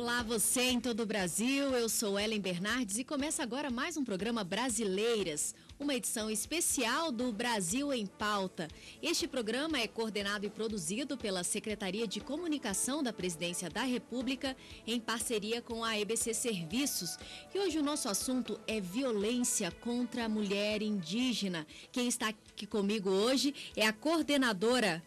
Olá, você em todo o Brasil, eu sou Ellen Bernardes e começa agora mais um programa Brasileiras, uma edição especial do Brasil em Pauta. Este programa é coordenado e produzido pela Secretaria de Comunicação da Presidência da República em parceria com a EBC Serviços. E hoje o nosso assunto é violência contra a mulher indígena. Quem está aqui comigo hoje é a coordenadora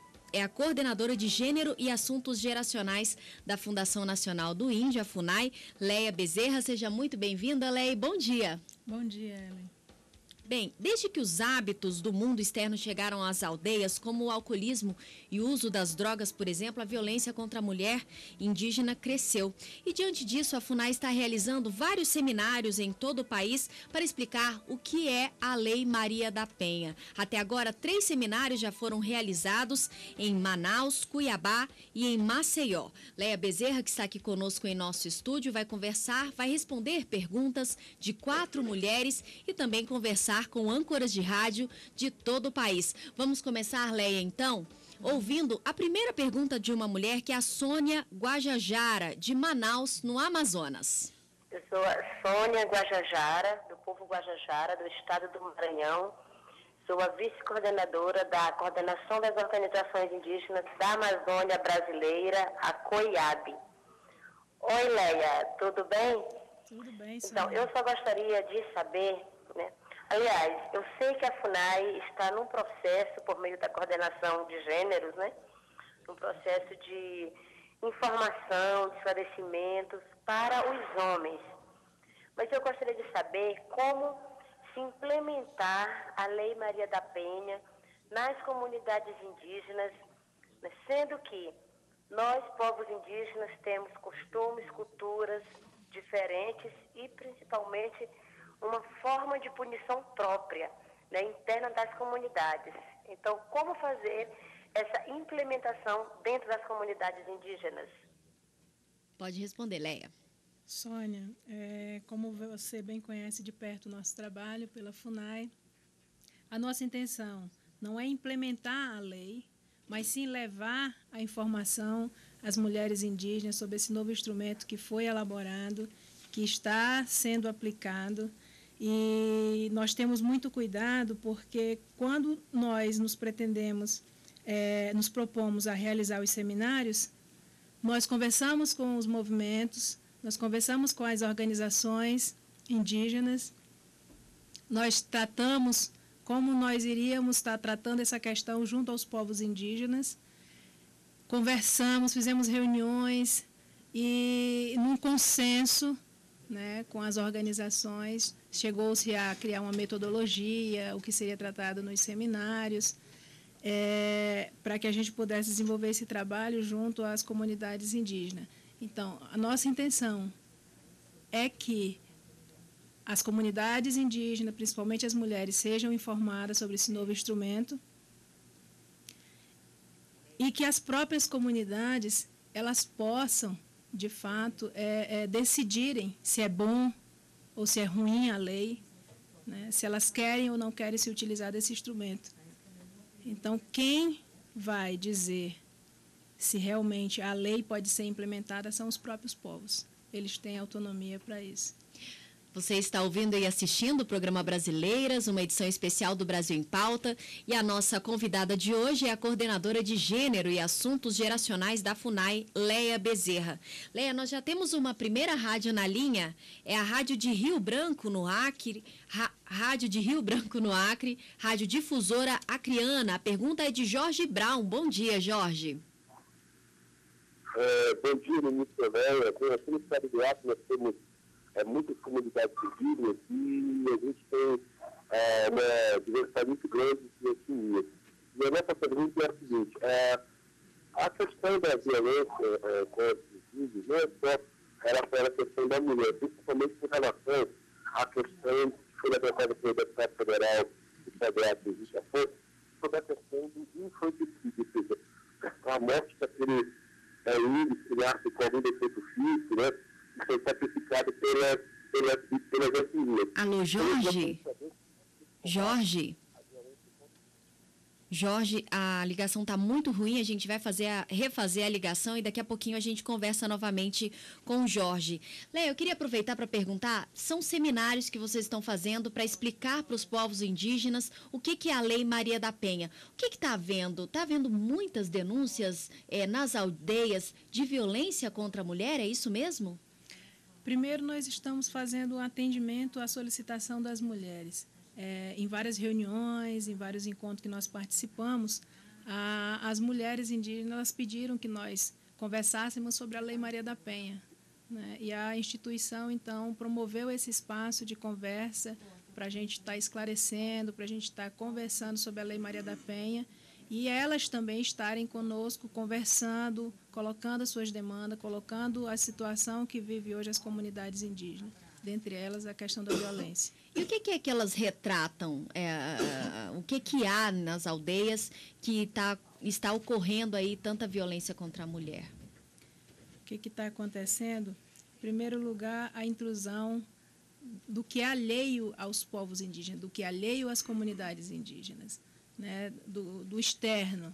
de Gênero e Assuntos Geracionais da Fundação Nacional do Índio, a FUNAI, Leia Bezerra. Seja muito bem-vinda, Leia, e bom dia. Bom dia, Ellen. Bem, desde que os hábitos do mundo externo chegaram às aldeias, como o alcoolismo e o uso das drogas, por exemplo, a violência contra a mulher indígena cresceu. E diante disso, a FUNAI está realizando vários seminários em todo o país para explicar o que é a Lei Maria da Penha. Até agora, 3 seminários já foram realizados em Manaus, Cuiabá e em Maceió. Leia Bezerra, que está aqui conosco em nosso estúdio, vai responder perguntas de 4 mulheres e também conversar com âncoras de rádio de todo o país. Vamos começar, Leia, então, ouvindo a primeira pergunta de uma mulher, que é a Sônia Guajajara, de Manaus, no Amazonas. Eu sou a Sônia Guajajara, do povo Guajajara, do estado do Maranhão. Sou a vice-coordenadora da Coordenação das Organizações Indígenas da Amazônia Brasileira, a COIAB. Oi, Leia, tudo bem? Tudo bem, Sônia. Então, eu só gostaria de saber, né? Aliás, eu sei que a FUNAI está num processo, por meio da coordenação de gêneros, né? Num processo de informação, de esclarecimentos para os homens. Mas eu gostaria de saber como se implementar a Lei Maria da Penha nas comunidades indígenas, né? Sendo que nós, povos indígenas, temos costumes, culturas diferentes e, principalmente, uma forma de punição própria, né, interna das comunidades. Então, como fazer essa implementação dentro das comunidades indígenas? Pode responder, Leia. Sônia, como você bem conhece de perto o nosso trabalho pela FUNAI, a nossa intenção não é implementar a lei, mas sim levar a informação às mulheres indígenas sobre esse novo instrumento que foi elaborado, que está sendo aplicado. E nós temos muito cuidado, porque quando nós nos propomos a realizar os seminários, nós conversamos com os movimentos, nós conversamos com as organizações indígenas, nós tratamos como nós iríamos estar tratando essa questão junto aos povos indígenas, conversamos, fizemos reuniões e num consenso, né, com as organizações, chegou-se a criar uma metodologia, o que seria tratado nos seminários, para que a gente pudesse desenvolver esse trabalho junto às comunidades indígenas. Então, a nossa intenção é que as comunidades indígenas, principalmente as mulheres, sejam informadas sobre esse novo instrumento e que as próprias comunidades elas possam, de fato, decidirem se é bom ou se é ruim a lei, né? Se elas querem ou não querem se utilizar desse instrumento. Então, quem vai dizer se realmente a lei pode ser implementada são os próprios povos. Eles têm autonomia para isso. Você está ouvindo e assistindo o programa Brasileiras, uma edição especial do Brasil em Pauta, e a nossa convidada de hoje é a coordenadora de Gênero e Assuntos Geracionais da FUNAI, Leia Bezerra. Leia, nós já temos uma primeira rádio na linha, é a Rádio de Rio Branco, no Acre, Rádio de Rio Branco, no Acre, Rádio Difusora Acreana. A pergunta é de Jorge Brown. Bom dia, Jorge. Bom dia, ministro Leia. Aqui no estado do Acre nós temos muitas comunidades indígenas e a gente tem uma diversidade muito grande de etnias. E a nossa pergunta é a seguinte: a questão da violência contra os indígenas não é só relação à questão da mulher, principalmente com relação à questão que foi levantada pelo deputado federal do Federado de Justiça, sobre a questão do infanticídio, ou seja, a morte daquele índio que nasce com algum defeito físico, né? Que foi sacrificado pelas etnias. Alô, Jorge? Jorge? Jorge, a ligação está muito ruim, a gente vai refazer a ligação e daqui a pouquinho a gente conversa novamente com o Jorge. Leia, eu queria aproveitar para perguntar, são seminários que vocês estão fazendo para explicar para os povos indígenas o que é a Lei Maria da Penha. O que está havendo? Está havendo muitas denúncias nas aldeias de violência contra a mulher, é isso mesmo? Primeiro, nós estamos fazendo um atendimento à solicitação das mulheres. Em várias reuniões, em vários encontros que nós participamos, as mulheres indígenas pediram que nós conversássemos sobre a Lei Maria da Penha, né? E a instituição, então, promoveu esse espaço de conversa para a gente estar esclarecendo, para a gente estar conversando sobre a Lei Maria da Penha e elas também estarem conosco, conversando, colocando as suas demandas, colocando a situação que vive hoje as comunidades indígenas, dentre elas a questão da violência. E o que é que elas retratam? O que há nas aldeias que está ocorrendo aí tanta violência contra a mulher? O que está acontecendo? Em primeiro lugar, a intrusão do que é alheio aos povos indígenas, do que é alheio às comunidades indígenas, né? do externo,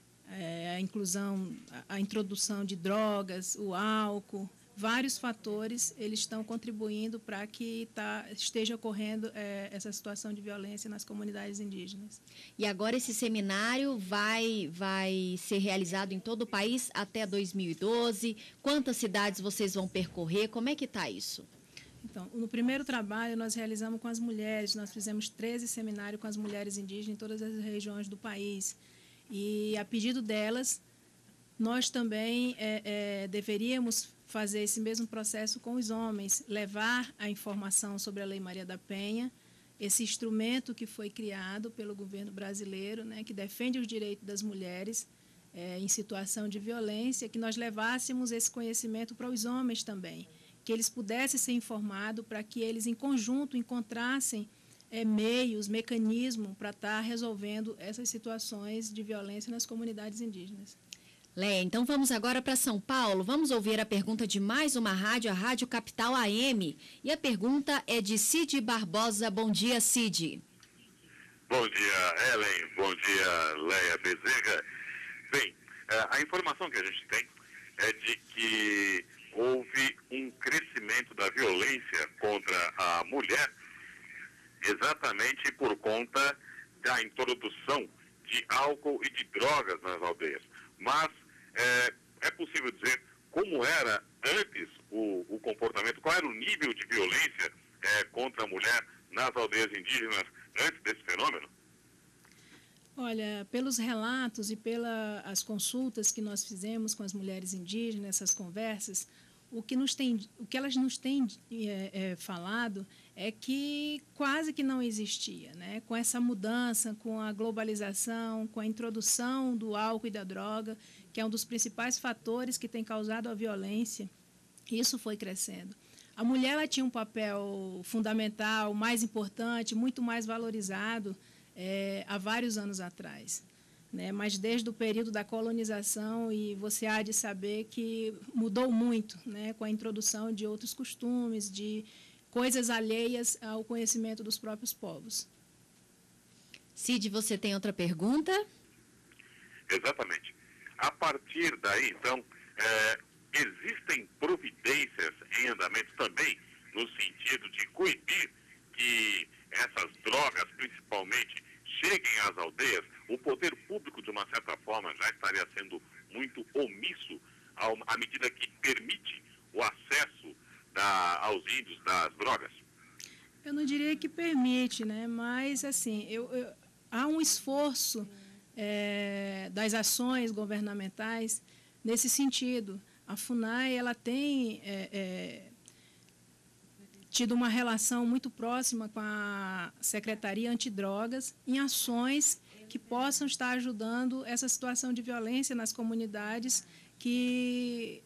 a introdução de drogas, o álcool. Vários fatores eles estão contribuindo para que esteja ocorrendo essa situação de violência nas comunidades indígenas. E agora esse seminário vai ser realizado em todo o país até 2012? Quantas cidades vocês vão percorrer? Como é que está isso? Então, no primeiro trabalho nós realizamos com as mulheres, nós fizemos 13 seminários com as mulheres indígenas em todas as regiões do país. E a pedido delas, nós também deveríamos fazer esse mesmo processo com os homens, levar a informação sobre a Lei Maria da Penha, esse instrumento que foi criado pelo governo brasileiro, né, que defende os direitos das mulheres em situação de violência, que nós levássemos esse conhecimento para os homens também, que eles pudessem ser informados para que eles, em conjunto, encontrassem meios, mecanismos para estar resolvendo essas situações de violência nas comunidades indígenas. Léa, então vamos agora para São Paulo. Vamos ouvir a pergunta de mais uma rádio, a Rádio Capital AM. E a pergunta é de Cid Barbosa. Bom dia, Cid. Bom dia, Ellen. Bom dia, Léa Bezerra. Bem, a informação que a gente tem é de que houve um crescimento da violência contra a mulher exatamente por conta da introdução de álcool e de drogas nas aldeias. Mas é possível dizer como era antes o comportamento, qual era o nível de violência contra a mulher nas aldeias indígenas antes desse fenômeno? Olha, pelos relatos e pelas consultas que nós fizemos com as mulheres indígenas, essas conversas, o que elas nos têm falado é que quase que não existia, né? Com essa mudança, com a globalização, com a introdução do álcool e da droga, que é um dos principais fatores que tem causado a violência, isso foi crescendo. A mulher ela tinha um papel fundamental, mais importante, muito mais valorizado há vários anos atrás, né? Mas desde o período da colonização, e você há de saber que mudou muito, né? Com a introdução de outros costumes, de coisas alheias ao conhecimento dos próprios povos. Cid, você tem outra pergunta? Exatamente. A partir daí, então, existem providências em andamento também no sentido de coibir que essas drogas, principalmente, cheguem às aldeias? O poder público, de uma certa forma, já estaria sendo muito omisso à medida que permite o acesso aos índios das drogas? Eu não diria que permite, né? Mas assim, há um esforço das ações governamentais nesse sentido. A FUNAI ela tem tido uma relação muito próxima com a Secretaria Antidrogas em ações que possam estar ajudando essa situação de violência nas comunidades que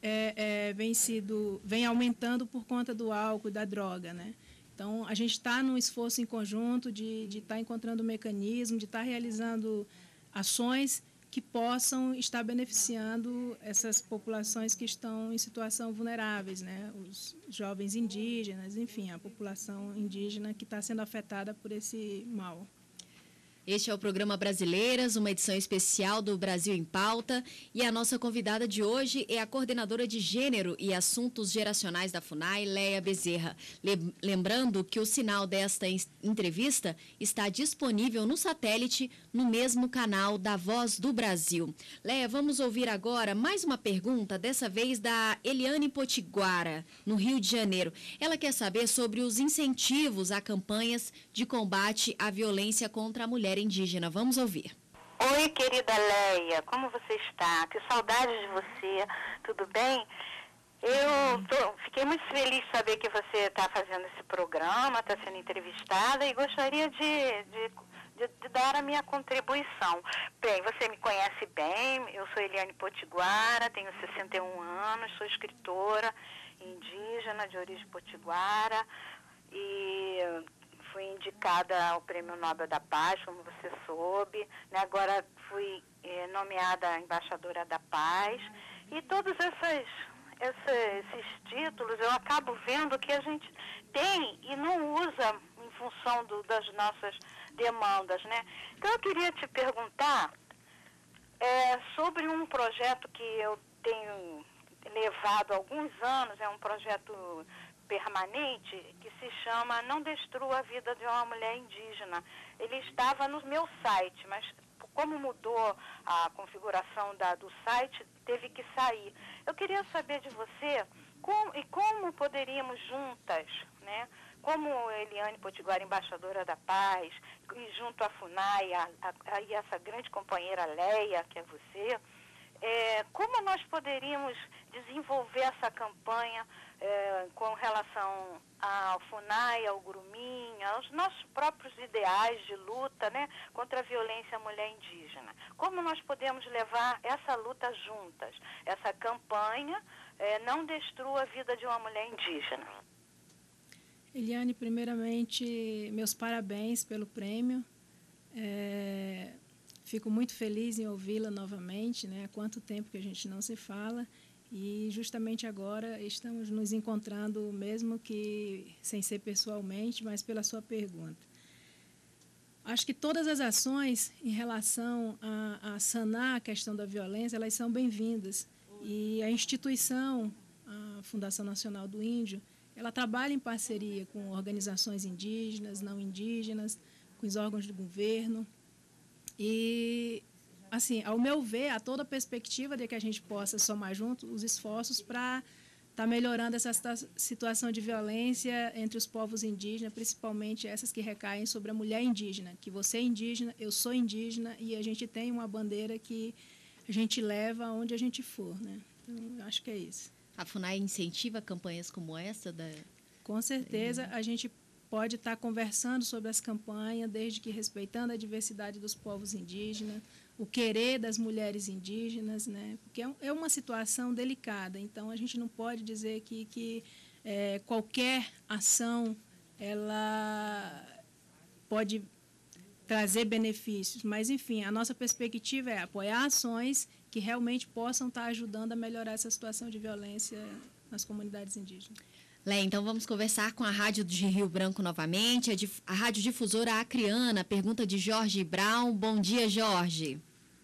vem aumentando por conta do álcool e da droga, né? Então, a gente está num esforço em conjunto de estar encontrando mecanismos, de estar realizando ações que possam estar beneficiando essas populações que estão em situação vulneráveis, né? Os jovens indígenas, enfim, a população indígena que está sendo afetada por esse mal. Este é o programa Brasileiras, uma edição especial do Brasil em Pauta. E a nossa convidada de hoje é a coordenadora de Gênero e Assuntos Geracionais da FUNAI, Leia Bezerra. Lembrando que o sinal desta entrevista está disponível no satélite, no mesmo canal da Voz do Brasil. Leia, vamos ouvir agora mais uma pergunta, dessa vez da Eliane Potiguara, no Rio de Janeiro. Ela quer saber sobre os incentivos a campanhas de combate à violência contra a mulher indígena. Vamos ouvir. Oi, querida Leia, como você está? Que saudade de você, tudo bem? Fiquei muito feliz de saber que você está fazendo esse programa, está sendo entrevistada e gostaria de dar a minha contribuição. Bem, você me conhece bem, eu sou Eliane Potiguara, tenho 61 anos, sou escritora indígena de origem potiguara e fui indicada ao Prêmio Nobel da Paz, como você soube, né? Agora fui nomeada embaixadora da paz e todos esses títulos eu acabo vendo que a gente tem e não usa em função das nossas demandas, né? Então eu queria te perguntar sobre um projeto que eu tenho levado há alguns anos, é um projeto permanente que se chama Não Destrua a Vida de uma Mulher Indígena. Ele estava no meu site, mas como mudou a configuração do site, teve que sair. Eu queria saber de você como poderíamos juntas, né, como Eliane Potiguara, embaixadora da paz, e junto à FUNAI, e essa grande companheira Leia, que é você, como nós poderíamos desenvolver essa campanha com relação ao FUNAI, ao Grumim, aos nossos próprios ideais de luta, né, contra a violência à mulher indígena. Como nós podemos levar essa luta juntas, essa campanha Não Destrua a Vida de uma Mulher Indígena? Eliane, primeiramente, meus parabéns pelo prêmio. Fico muito feliz em ouvi-la novamente, né? Há quanto tempo que a gente não se fala e justamente agora estamos nos encontrando, mesmo que sem ser pessoalmente, mas pela sua pergunta. Acho que todas as ações em relação a sanar a questão da violência, elas são bem-vindas. E a instituição, a Fundação Nacional do Índio, ela trabalha em parceria com organizações indígenas, não indígenas, com os órgãos do governo. E, assim, ao meu ver, há toda a perspectiva de que a gente possa somar juntos os esforços para estar melhorando essa situação de violência entre os povos indígenas, principalmente essas que recaem sobre a mulher indígena, que você é indígena, eu sou indígena e a gente tem uma bandeira que a gente leva aonde a gente for, né? Então, acho que é isso. A FUNAI incentiva campanhas como essa? Com certeza, a gente pode estar conversando sobre as campanhas, desde que respeitando a diversidade dos povos indígenas, o querer das mulheres indígenas, né? Porque é uma situação delicada, então a gente não pode dizer que qualquer ação ela pode trazer benefícios, mas, enfim, a nossa perspectiva é apoiar ações que realmente possam estar ajudando a melhorar essa situação de violência nas comunidades indígenas. Leia, então vamos conversar com a Rádio de Rio Branco novamente, a Rádio Difusora Acreana. Pergunta de Jorge Brown. Bom dia, Jorge.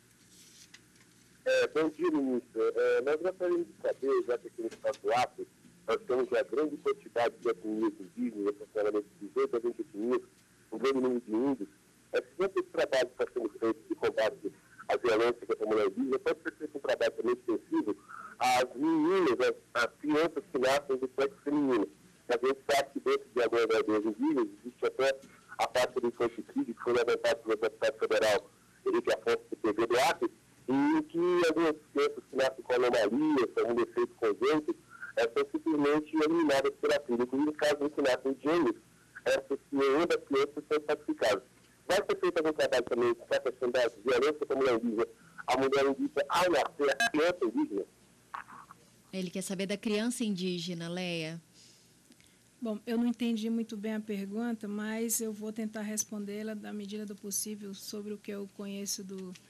Bom dia, ministra. Nós gostaríamos de saber, já que aqui no estado do Acre, nós temos uma grande quantidade de etnias indígenas, aproximadamente 18 a 20 etnias, um grande número de índios. Sempre esse trabalho que está sendo feito de combate à violência contra a mulher indígena pode ser feito um trabalho também extensivo às meninas, às crianças que nascem do sexo feminino. A gente sabe que dentro de algumas aldeias indígenas existe até a parte do infanticídio que foi levantada pelo deputado federal Henrique Afonso do PV do Acre, e que algumas crianças que nascem com anomalias, com um defeito congênito, são simplesmente eliminadas pela filha. Inclusive, casos que nascem gêmeos, nenhuma das crianças são sacrificadas. Vai ser feito algum trabalho também com a questão da violência contra a mulher indígena, a mulher indígena ao nascer, a criança indígena? Ele quer saber da criança indígena, Leia. Bom, eu não entendi muito bem a pergunta, mas eu vou tentar respondê-la da medida do possível sobre o que eu conheço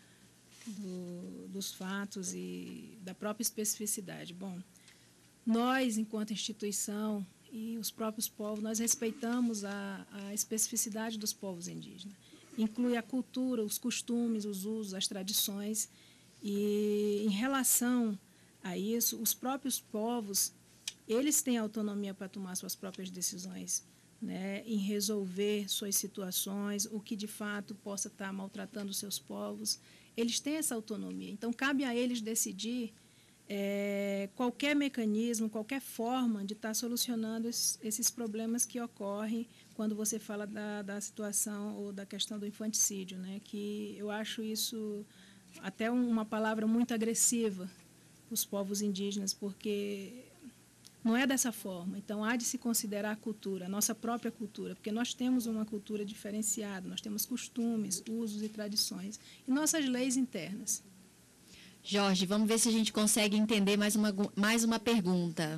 dos fatos e da própria especificidade. Bom, nós, enquanto instituição e os próprios povos, nós respeitamos a especificidade dos povos indígenas. inclui a cultura, os costumes, os usos, as tradições. E em relação a isso, os próprios povos, eles têm autonomia para tomar suas próprias decisões, né, em resolver suas situações, o que de fato possa estar maltratando os seus povos. Eles têm essa autonomia. Então, cabe a eles decidir qualquer mecanismo, qualquer forma de estar solucionando esses problemas que ocorrem quando você fala da situação ou da questão do infanticídio, né? Que eu acho isso até uma palavra muito agressiva, os povos indígenas, porque não é dessa forma. Então, há de se considerar a cultura, a nossa própria cultura, porque nós temos uma cultura diferenciada, nós temos costumes, usos e tradições, e nossas leis internas. Jorge, vamos ver se a gente consegue entender mais uma pergunta.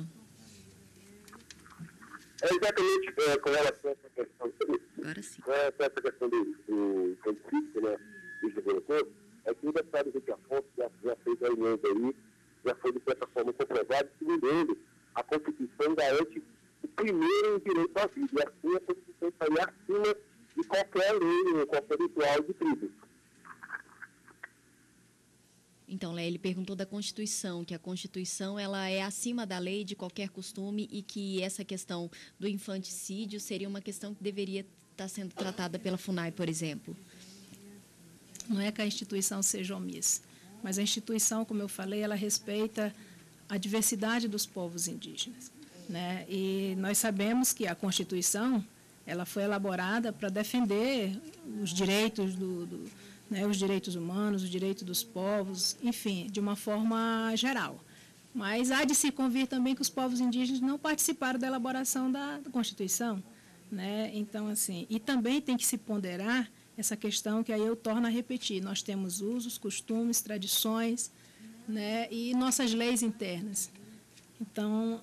Exatamente com relação a essa questão. Agora sim. Essa questão do conflito, né, que você colocou, é que o deputado Henrique Afonso já fez reuniões aí, já foi de certa forma comprovado, segundo ele, a Constituição garante o primeiro direito à vida, e assim a Constituição estaria acima de qualquer lei, qualquer ritual de tribo. Então, Léa, ele perguntou da Constituição, que a Constituição ela é acima da lei de qualquer costume e que essa questão do infanticídio seria uma questão que deveria estar sendo tratada pela FUNAI, por exemplo. Não é que a instituição seja omissa, mas a instituição, como eu falei, ela respeita a diversidade dos povos indígenas, né? E nós sabemos que a Constituição ela foi elaborada para defender os direitos os direitos humanos, os direitos dos povos, enfim, de uma forma geral. Mas há de se convir também que os povos indígenas não participaram da elaboração da Constituição, né? Então, assim, e também tem que se ponderar essa questão que aí eu torno a repetir. Nós temos usos, costumes, tradições, né, e nossas leis internas. Então,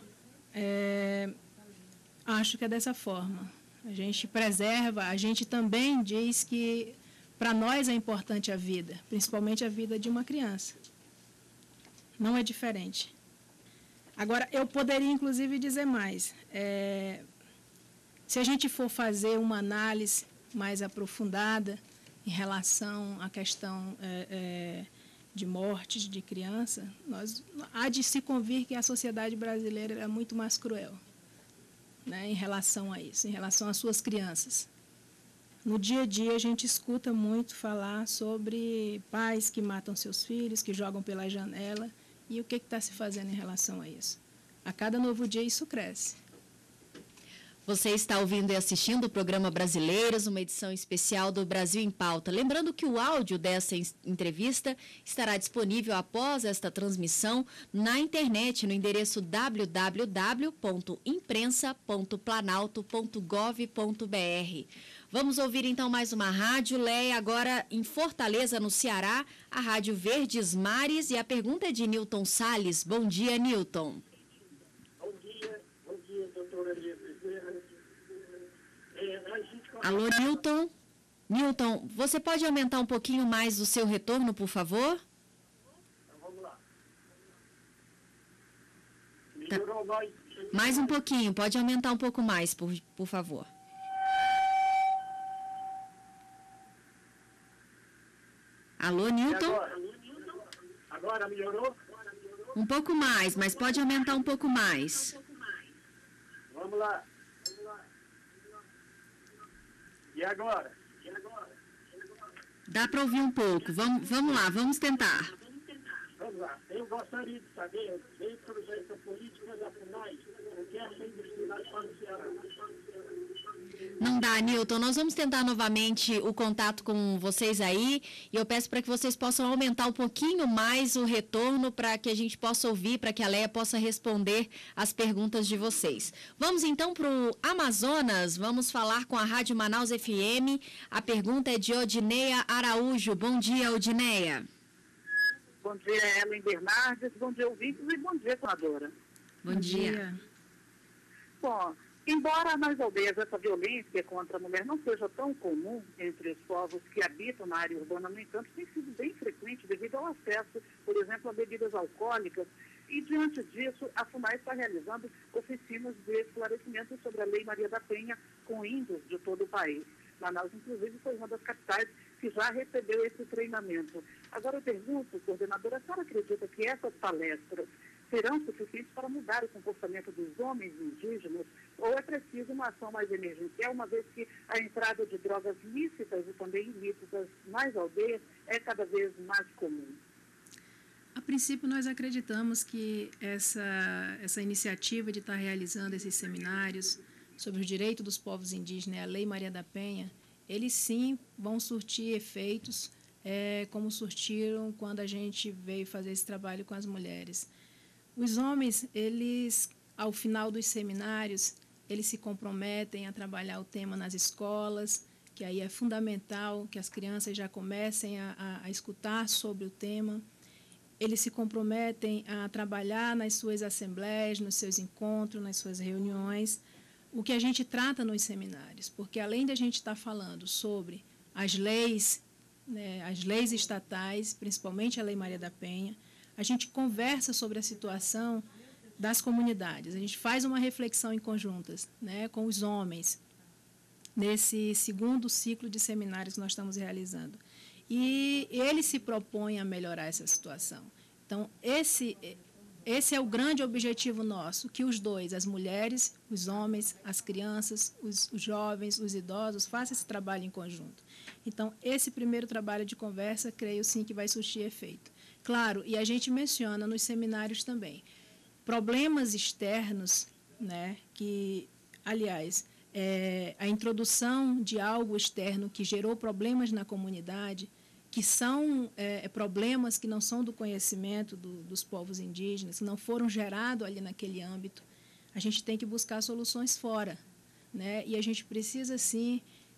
acho que é dessa forma. A gente preserva, a gente também diz que para nós é importante a vida, principalmente a vida de uma criança. Não é diferente. Agora, eu poderia, inclusive, dizer mais. Se a gente for fazer uma análise mais aprofundada em relação à questão de mortes de criança, há de se convir que a sociedade brasileira é muito mais cruel, né, em relação a isso, em relação às suas crianças. No dia a dia, a gente escuta muito falar sobre pais que matam seus filhos, que jogam pela janela, e o que está se fazendo em relação a isso? A cada novo dia, isso cresce. Você está ouvindo e assistindo o programa Brasileiras, uma edição especial do Brasil em Pauta. Lembrando que o áudio dessa entrevista estará disponível após esta transmissão na internet, no endereço www.imprensa.planalto.gov.br. Vamos ouvir então mais uma rádio, Léa, agora em Fortaleza, no Ceará, a Rádio Verdes Mares, e a pergunta é de Nilton Salles. Bom dia, Nilton. Bom dia, doutora Lia Bezerra. Alô, Nilton? Nilton, você pode aumentar um pouquinho mais o seu retorno, por favor? Então, vamos lá. Melhorou mais? Mais um pouquinho, pode aumentar um pouco mais, por favor. Alô, Nilton? Agora melhorou? Um pouco mais, mas pode aumentar um pouco mais. Vamos lá. E agora? Dá para ouvir um pouco. Vamos lá, vamos tentar. Vamos lá. Eu gostaria de saber, dentro dessa política da FUNAI, o que essa universidade para o Ceará. Não dá, Nilton. Nós vamos tentar novamente o contato com vocês aí e eu peço para que vocês possam aumentar um pouquinho mais o retorno para que a gente possa ouvir, para que a Léa possa responder as perguntas de vocês. Vamos então para o Amazonas, vamos falar com a Rádio Manaus FM. A pergunta é de Odineia Araújo. Bom dia, Odineia. Bom dia, Ellen Bernardes. Bom dia, ouvintes, e bom dia, senadora. Bom dia. Bom, embora nas aldeias essa violência contra a mulher não seja tão comum entre os povos que habitam na área urbana, no entanto, tem sido bem frequente devido ao acesso, por exemplo, a bebidas alcoólicas. E, diante disso, a FUNAI está realizando oficinas de esclarecimento sobre a Lei Maria da Penha com índios de todo o país. Manaus, inclusive, foi uma das capitais que já recebeu esse treinamento. Agora eu pergunto, coordenadora, a senhora acredita que essas palestras serão suficientes para mudar o comportamento dos homens indígenas ou é preciso uma ação mais emergencial, uma vez que a entrada de drogas lícitas e também ilícitas nas aldeias é cada vez mais comum? A princípio, nós acreditamos que essa iniciativa de estar realizando esses seminários sobre os direitos dos povos indígenas, a Lei Maria da Penha, eles sim vão surtir efeitos, como surtiram quando a gente veio fazer esse trabalho com as mulheres. Os homens, eles, ao final dos seminários, eles se comprometem a trabalhar o tema nas escolas, que aí é fundamental que as crianças já comecem a escutar sobre o tema. Eles se comprometem a trabalhar nas suas assembleias, nos seus encontros, nas suas reuniões, o que a gente trata nos seminários, porque além de a gente estar falando sobre as leis, né, as leis estatais, principalmente a Lei Maria da Penha, a gente conversa sobre a situação das comunidades, a gente faz uma reflexão em conjuntas, né, com os homens, nesse segundo ciclo de seminários que nós estamos realizando. E ele se propõe a melhorar essa situação. Então, esse é o grande objetivo nosso, que os dois, as mulheres, os homens, as crianças, os jovens, os idosos, façam esse trabalho em conjunto. Então, esse primeiro trabalho de conversa, creio sim que vai surtir efeito. Claro, e a gente menciona nos seminários também, problemas externos, né, que, aliás, a introdução de algo externo que gerou problemas na comunidade, que são problemas que não são do conhecimento dos povos indígenas, que não foram gerados ali naquele âmbito, a gente tem que buscar soluções fora, né? E a gente precisa, sim,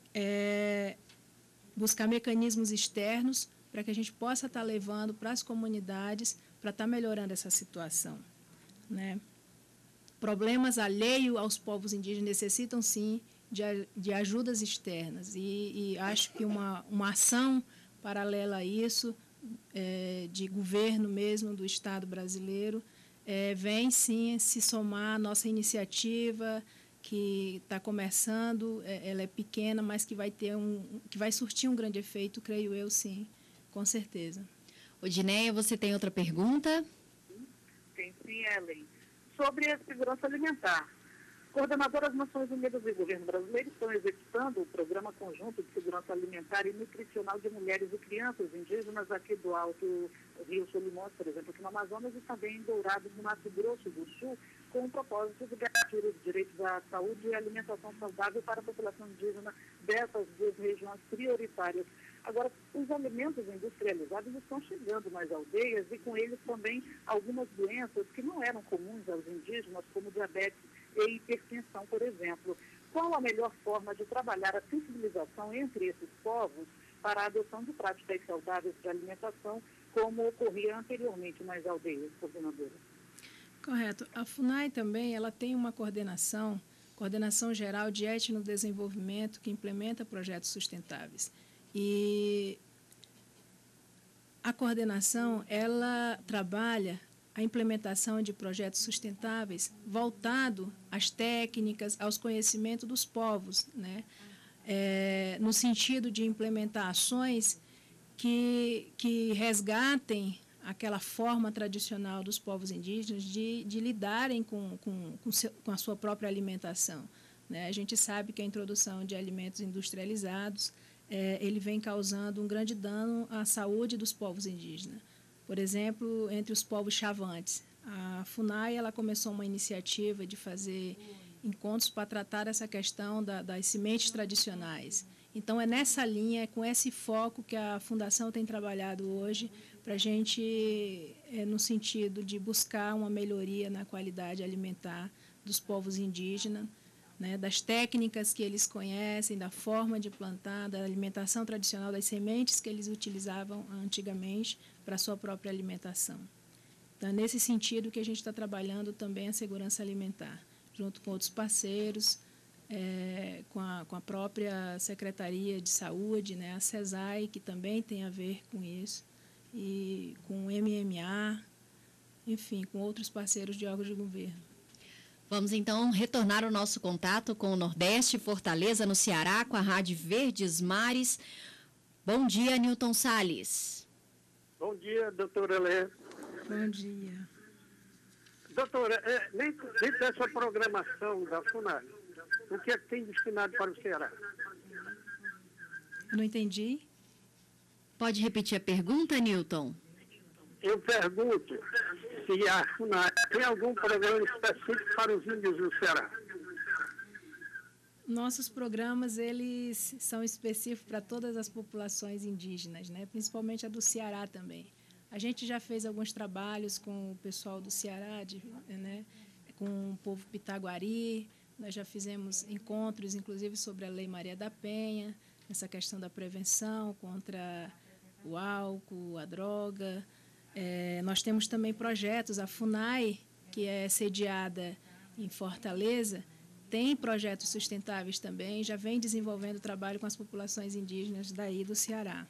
buscar mecanismos externos para que a gente possa estar levando para as comunidades para estar melhorando essa situação, né? Problemas alheios aos povos indígenas necessitam, sim, de ajudas externas. E acho que uma ação paralela a isso, de governo mesmo do Estado brasileiro, vem, sim, se somar à nossa iniciativa, que está começando, ela é pequena, mas que vai surtir um grande efeito, creio eu, sim, com certeza. Odineia, você tem outra pergunta? Sim, Ellen. Sobre a segurança alimentar. Coordenadoras das Nações Unidas e o governo brasileiro estão executando o Programa Conjunto de Segurança Alimentar e Nutricional de Mulheres e Crianças Indígenas aqui do Alto Rio Solimões, por exemplo, aqui no Amazonas, e também em Dourados, no Mato Grosso do Sul, com o propósito de garantir os direitos à saúde e alimentação saudável para a população indígena dessas duas regiões prioritárias. Agora, os alimentos industrializados estão chegando nas aldeias e com eles também algumas doenças que não eram comuns aos indígenas, como diabetes e hipertensão, por exemplo. Qual a melhor forma de trabalhar a sensibilização entre esses povos para a adoção de práticas saudáveis de alimentação, como ocorria anteriormente nas aldeias, coordenadora? Correto. A FUNAI também ela tem uma coordenação geral de etnodesenvolvimento que implementa projetos sustentáveis. E a coordenação, ela trabalha a implementação de projetos sustentáveis voltado às técnicas, aos conhecimentos dos povos, né? No sentido de implementar ações que resgatem aquela forma tradicional dos povos indígenas de lidarem com a sua própria alimentação, né? A gente sabe que a introdução de alimentos industrializados ele vem causando um grande dano à saúde dos povos indígenas. Por exemplo, entre os povos chavantes. A FUNAI ela começou uma iniciativa de fazer encontros para tratar essa questão das sementes tradicionais. Então, é nessa linha, é com esse foco que a Fundação tem trabalhado hoje para a gente, no sentido de buscar uma melhoria na qualidade alimentar dos povos indígenas, né, das técnicas que eles conhecem, da forma de plantar, da alimentação tradicional, das sementes que eles utilizavam antigamente para a sua própria alimentação. Então, é nesse sentido que a gente está trabalhando também a segurança alimentar, junto com outros parceiros, com a própria Secretaria de Saúde, né, a CESAI, que também tem a ver com isso, e com o MMA, enfim, com outros parceiros de órgãos de governo. Vamos então retornar o nosso contato com o Nordeste, Fortaleza, no Ceará, com a Rádio Verdes Mares. Bom dia, Newton Salles. Bom dia, doutora Léa. Bom dia. Doutora, dentro dessa programação da FUNAI, o que é que tem destinado para o Ceará? Eu não entendi. Pode repetir a pergunta, Newton? Eu pergunto se a FUNAI tem algum programa específico para os índios do Ceará. Nossos programas, eles são específicos para todas as populações indígenas, né? Principalmente a do Ceará também. A gente já fez alguns trabalhos com o pessoal do Ceará, né? Com o povo pitaguari. Nós já fizemos encontros, inclusive, sobre a Lei Maria da Penha, essa questão da prevenção contra o álcool, a droga. Nós temos também projetos, a FUNAI, que é sediada em Fortaleza, tem projetos sustentáveis também, já vem desenvolvendo trabalho com as populações indígenas daí do Ceará.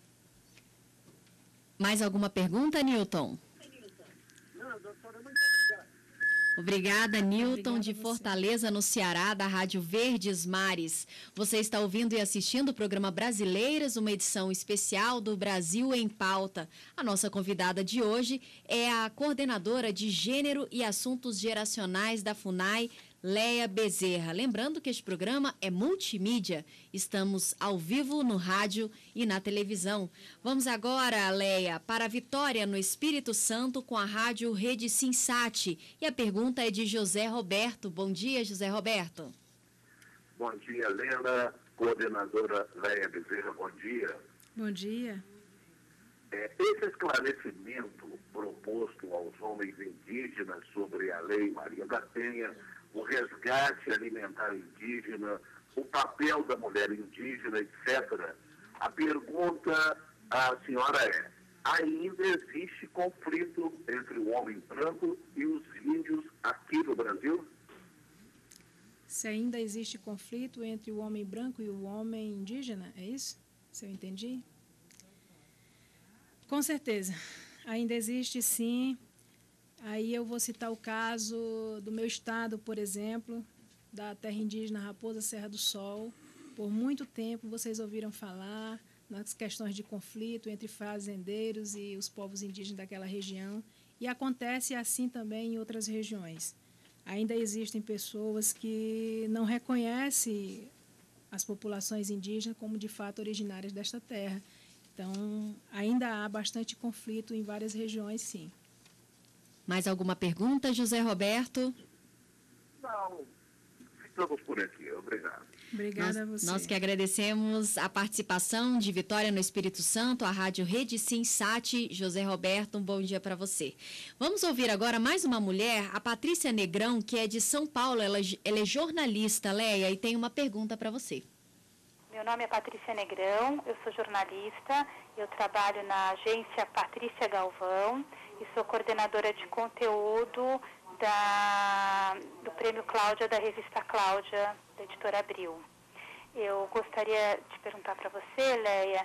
Mais alguma pergunta, Newton? Não, doutora, muito obrigado. Obrigada, Newton, Obrigada de a você. Fortaleza, no Ceará, da Rádio Verdes Mares. Você está ouvindo e assistindo o programa Brasileiras, uma edição especial do Brasil em Pauta. A nossa convidada de hoje é a coordenadora de Gênero e Assuntos Geracionais da FUNAI, Léa Bezerra. Lembrando que este programa é multimídia. Estamos ao vivo no rádio e na televisão. Vamos agora, Léa, para a Vitória, no Espírito Santo, com a rádio Rede Sinsat. E a pergunta é de José Roberto. Bom dia, José Roberto. Bom dia, Helena, coordenadora Léa Bezerra, bom dia. Bom dia. Esse esclarecimento proposto aos homens indígenas sobre a Lei Maria da Penha, o resgate alimentar indígena, o papel da mulher indígena, etc. A pergunta à senhora é: ainda existe conflito entre o homem branco e os índios aqui no Brasil? Se ainda existe conflito entre o homem branco e o homem indígena, é isso? Se eu entendi? Com certeza. Ainda existe, sim. Aí eu vou citar o caso do meu estado, por exemplo, da terra indígena Raposa Serra do Sol. Por muito tempo vocês ouviram falar nas questões de conflito entre fazendeiros e os povos indígenas daquela região. E acontece assim também em outras regiões. Ainda existem pessoas que não reconhecem as populações indígenas como de fato originárias desta terra. Então, ainda há bastante conflito em várias regiões, sim. Mais alguma pergunta, José Roberto? Não, ficamos por aqui. Obrigado. Obrigada a você. Nós que agradecemos a participação de Vitória no Espírito Santo, a Rádio Rede Sinsat. José Roberto, um bom dia para você. Vamos ouvir agora mais uma mulher, a Patrícia Negrão, que é de São Paulo. Ela é jornalista, Léa, e tem uma pergunta para você. Meu nome é Patrícia Negrão, eu sou jornalista, eu trabalho na agência Patrícia Galvão e sou coordenadora de conteúdo do Prêmio Cláudia, da revista Cláudia, da editora Abril. Eu gostaria de perguntar para você, Léa,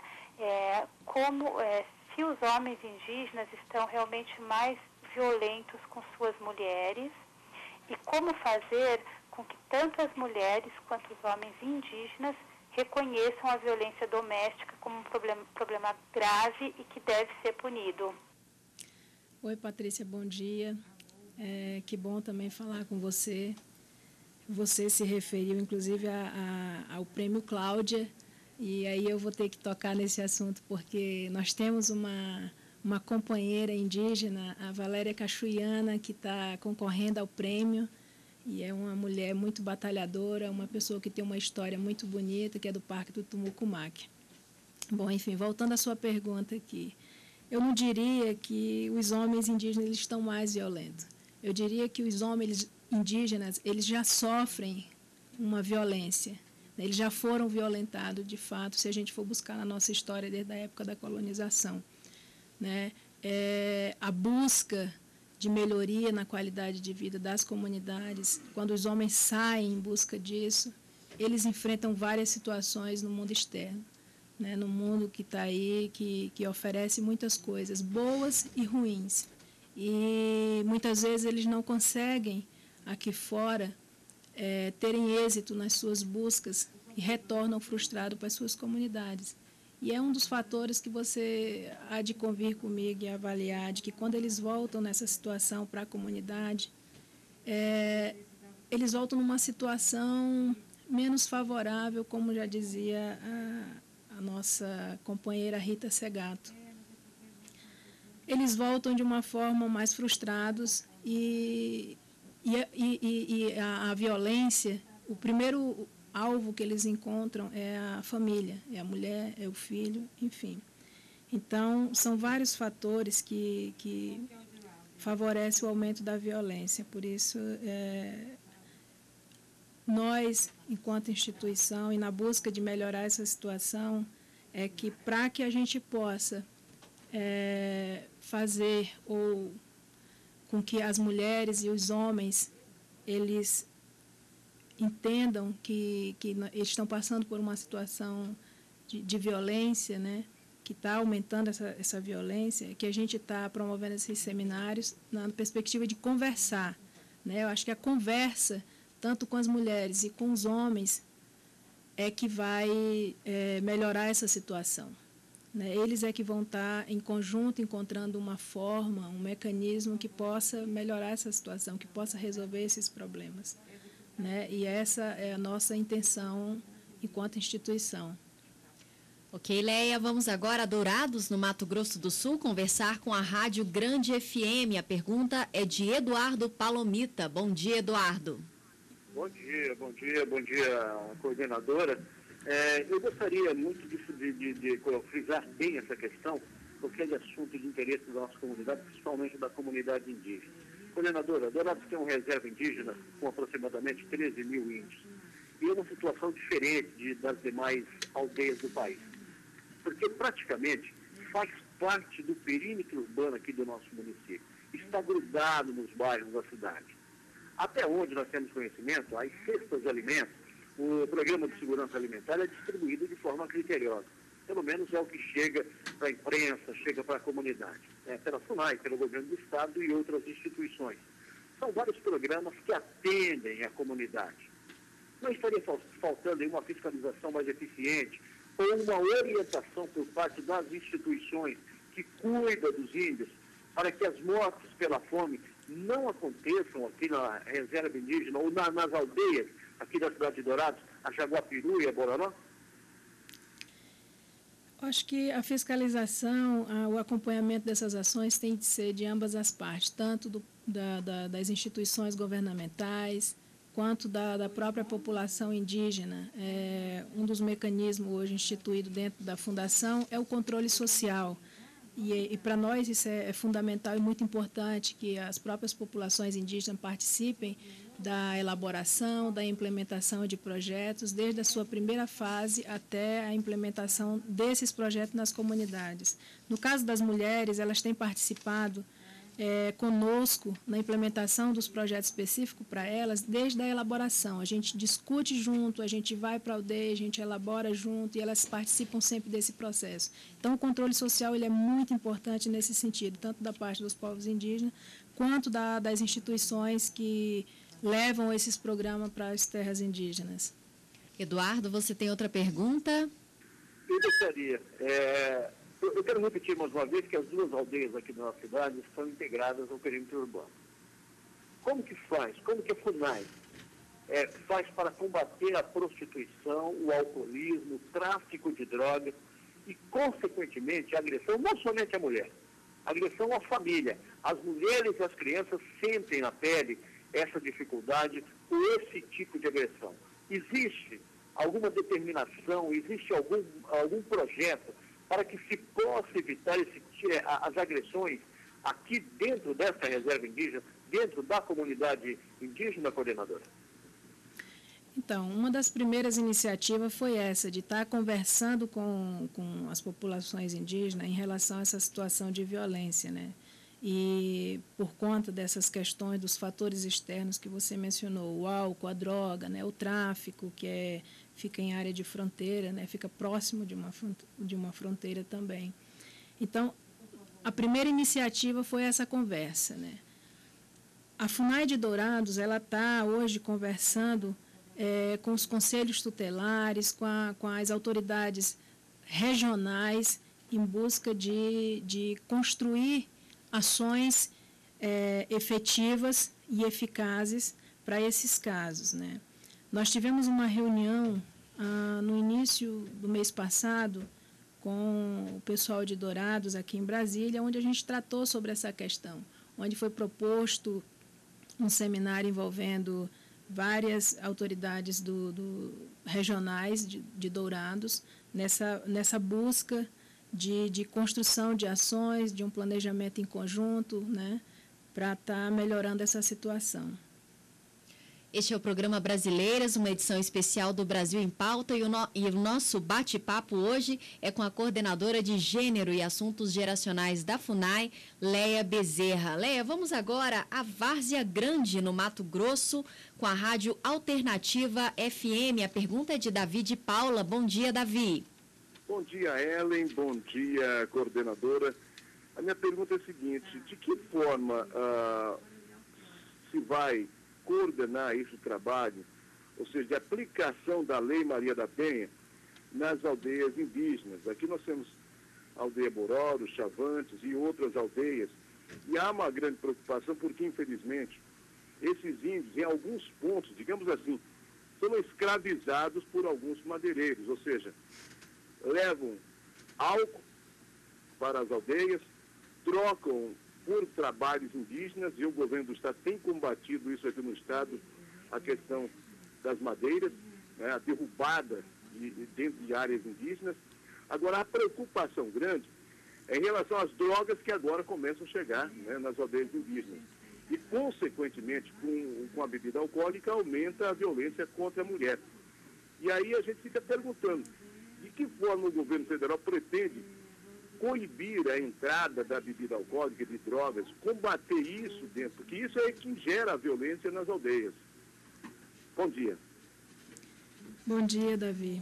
se os homens indígenas estão realmente mais violentos com suas mulheres e como fazer com que tanto as mulheres quanto os homens indígenas reconheçam a violência doméstica como um problema grave e que deve ser punido. Oi, Patrícia, bom dia. Que bom também falar com você. Você se referiu, inclusive, ao Prêmio Cláudia, e aí eu vou ter que tocar nesse assunto, porque nós temos uma companheira indígena, a Valéria Cachuiana, que está concorrendo ao prêmio, e é uma mulher muito batalhadora, uma pessoa que tem uma história muito bonita, que é do Parque do Tumucumaque. Bom, enfim, voltando à sua pergunta aqui, eu não diria que os homens indígenas eles estão mais violentos. Eu diria que os homens indígenas eles já sofrem uma violência. Eles já foram violentados, de fato, se a gente for buscar na nossa história desde a época da colonização. Né? A busca de melhoria na qualidade de vida das comunidades, quando os homens saem em busca disso, eles enfrentam várias situações no mundo externo, né? No mundo que está aí, que oferece muitas coisas boas e ruins. E muitas vezes eles não conseguem aqui fora terem êxito nas suas buscas e retornam frustrados para as suas comunidades. E é um dos fatores que você há de convir comigo e avaliar, de que quando eles voltam nessa situação para a comunidade, eles voltam numa situação menos favorável, como já dizia a nossa companheira Rita Segato. Eles voltam de uma forma mais frustrados e a violência, o primeiro alvo que eles encontram é a família, é a mulher, é o filho, enfim. Então, são vários fatores que favorecem o aumento da violência. Por isso, nós, enquanto instituição, e na busca de melhorar essa situação, é que para que a gente possa fazer com que as mulheres e os homens, eles entendam que eles estão passando por uma situação de violência, né, que está aumentando essa violência, que a gente está promovendo esses seminários na perspectiva de conversar, né? Eu acho que a conversa, tanto com as mulheres e com os homens, é que vai melhorar essa situação, né? Eles é que vão estar em conjunto encontrando uma forma, um mecanismo que possa melhorar essa situação, que possa resolver esses problemas, né? E essa é a nossa intenção enquanto instituição. Ok, Leia, vamos agora a Dourados, no Mato Grosso do Sul, conversar com a Rádio Grande FM. A pergunta é de Eduardo Palomita. Bom dia, Eduardo. Bom dia, coordenadora. Eu gostaria muito de frisar bem essa questão, porque é de assunto de interesse da nossa comunidade, principalmente da comunidade indígena. Coordenadora, Dourados tem uma reserva indígena com aproximadamente 13 mil índios. E é uma situação diferente das demais aldeias do país, porque praticamente faz parte do perímetro urbano aqui do nosso município. Está grudado nos bairros da cidade. Até onde nós temos conhecimento, as cestas de alimentos, o programa de segurança alimentar é distribuído de forma criteriosa. Pelo menos é o que chega para a imprensa, chega para a comunidade, pela FUNAI, pelo governo do Estado e outras instituições. São vários programas que atendem a comunidade. Não estaria faltando uma fiscalização mais eficiente ou uma orientação por parte das instituições que cuidam dos índios para que as mortes pela fome não aconteçam aqui na reserva indígena ou nas aldeias aqui da cidade de Dourados, a Jaguapiru e a Bororó? Acho que a fiscalização, o acompanhamento dessas ações tem de ser de ambas as partes, tanto das instituições governamentais, quanto da própria população indígena. Um dos mecanismos hoje instituído dentro da Fundação é o controle social. E para nós isso é fundamental e muito importante que as próprias populações indígenas participem da elaboração, da implementação de projetos, desde a sua primeira fase até a implementação desses projetos nas comunidades. No caso das mulheres, elas têm participado conosco na implementação dos projetos específicos para elas, desde a elaboração. A gente discute junto, a gente vai para a aldeia, a gente elabora junto e elas participam sempre desse processo. Então, o controle social ele é muito importante nesse sentido, tanto da parte dos povos indígenas, quanto das instituições que levam esses programas para as terras indígenas. Eduardo, você tem outra pergunta? Eu gostaria. Eu quero repetir mais uma vez que as duas aldeias aqui da nossa cidade estão integradas ao perímetro urbano. Como que faz? Como que a FUNAI faz para combater a prostituição, o alcoolismo, o tráfico de drogas e, consequentemente, a agressão não somente à mulher, a agressão à família. As mulheres e as crianças sentem na pele essa dificuldade ou esse tipo de agressão. Existe alguma determinação, existe algum projeto para que se possa evitar as agressões aqui dentro dessa reserva indígena, dentro da comunidade indígena, coordenadora? Então, uma das primeiras iniciativas foi essa, de estar conversando com as populações indígenas em relação a essa situação de violência, né? E por conta dessas questões, dos fatores externos que você mencionou, o álcool, a droga, né? O tráfico, que fica em área de fronteira, né? Fica próximo de uma fronteira também. Então, a primeira iniciativa foi essa conversa, né? A FUNAI de Dourados, ela está hoje conversando com os conselhos tutelares, com as autoridades regionais, em busca de construir ações efetivas e eficazes para esses casos, né? Nós tivemos uma reunião no início do mês passado com o pessoal de Dourados aqui em Brasília, onde a gente tratou sobre essa questão, onde foi proposto um seminário envolvendo várias autoridades regionais de Dourados, nessa busca de construção de ações, de um planejamento em conjunto, né, para estar melhorando essa situação. Este é o programa Brasileiras, uma edição especial do Brasil em Pauta, e o nosso bate-papo hoje é com a coordenadora de Gênero e Assuntos Geracionais da FUNAI, Leia Bezerra. Leia, vamos agora à Várzea Grande, no Mato Grosso, com a Rádio Alternativa FM. A pergunta é de Davi de Paula. Bom dia, Davi. Bom dia, Ellen. Bom dia, coordenadora. A minha pergunta é a seguinte: de que forma se vai coordenar esse trabalho, ou seja, de aplicação da Lei Maria da Penha nas aldeias indígenas? Aqui nós temos a aldeia Bororo, Chavantes e outras aldeias, e há uma grande preocupação porque, infelizmente, esses índios, em alguns pontos, digamos assim, são escravizados por alguns madeireiros, ou seja, levam álcool para as aldeias, trocam por trabalhos indígenas, e o governo do estado tem combatido isso aqui no estado, a questão das madeiras, né, a derrubada dentro de áreas indígenas. Agora, a preocupação grande é em relação às drogas que agora começam a chegar, né, nas aldeias indígenas. E, consequentemente, com a bebida alcoólica, aumenta a violência contra a mulher. E aí a gente fica perguntando, de que forma o governo federal pretende coibir a entrada da bebida alcoólica, de drogas, combater isso dentro, porque isso é que gera a violência nas aldeias. Bom dia. Bom dia, Davi.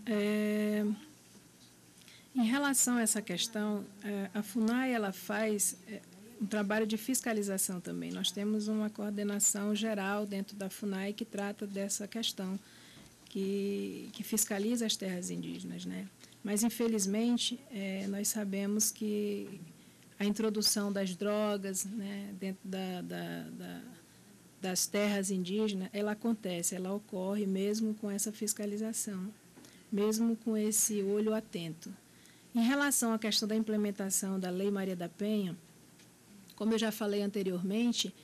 Em relação a essa questão, a FUNAI ela faz um trabalho de fiscalização também. Nós temos uma coordenação geral dentro da FUNAI que trata dessa questão, que fiscaliza as terras indígenas, né? Mas, infelizmente, nós sabemos que a introdução das drogas, né, dentro das terras indígenas, ela acontece, ela ocorre mesmo com essa fiscalização, mesmo com esse olho atento. Em relação à questão da implementação da Lei Maria da Penha, como eu já falei anteriormente,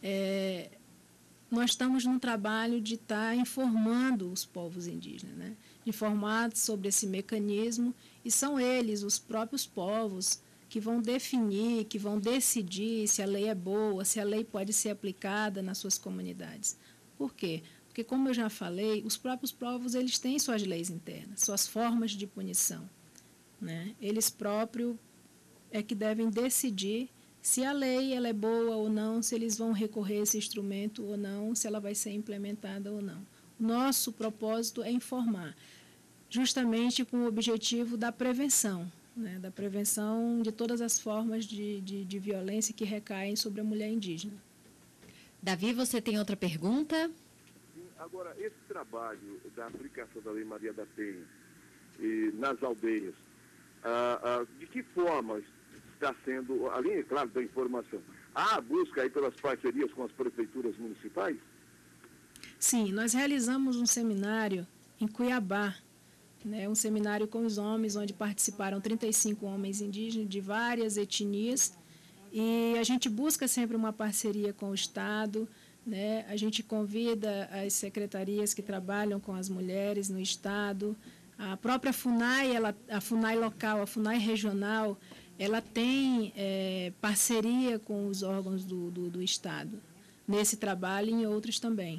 nós estamos num trabalho de estar informando os povos indígenas, né? Informados sobre esse mecanismo, e são eles, os próprios povos, que vão definir, que vão decidir se a lei é boa, se a lei pode ser aplicada nas suas comunidades. Por quê? Porque, como eu já falei, os próprios povos eles têm suas leis internas, suas formas de punição, né? Eles próprios é que devem decidir se a lei ela é boa ou não, se eles vão recorrer a esse instrumento ou não, se ela vai ser implementada ou não. Nosso propósito é informar, justamente com o objetivo da prevenção, né, da prevenção de todas as formas de violência que recaem sobre a mulher indígena. Davi, você tem outra pergunta? Agora, esse trabalho da aplicação da Lei Maria da Penha nas aldeias, de que forma está sendo, além, é claro, da informação, há a busca aí pelas parcerias com as prefeituras municipais? Sim, nós realizamos um seminário em Cuiabá, né, um seminário com os homens, onde participaram 35 homens indígenas de várias etnias, e a gente busca sempre uma parceria com o Estado, né, a gente convida as secretarias que trabalham com as mulheres no Estado, a própria FUNAI, a FUNAI local, a FUNAI regional, ela tem parceria com os órgãos do Estado, nesse trabalho e em outros também.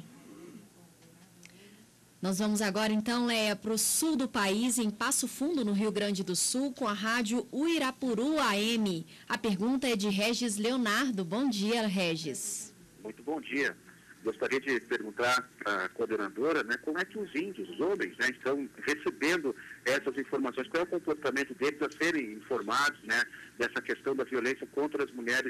Nós vamos agora, então, Leia, para o sul do país, em Passo Fundo, no Rio Grande do Sul, com a rádio Uirapuru AM. A pergunta é de Regis Leonardo. Bom dia, Regis. Muito bom dia. Gostaria de perguntar para a coordenadora, né, como é que os índios, os homens, né, estão recebendo essas informações, qual é o comportamento deles a serem informados, né, dessa questão da violência contra as mulheres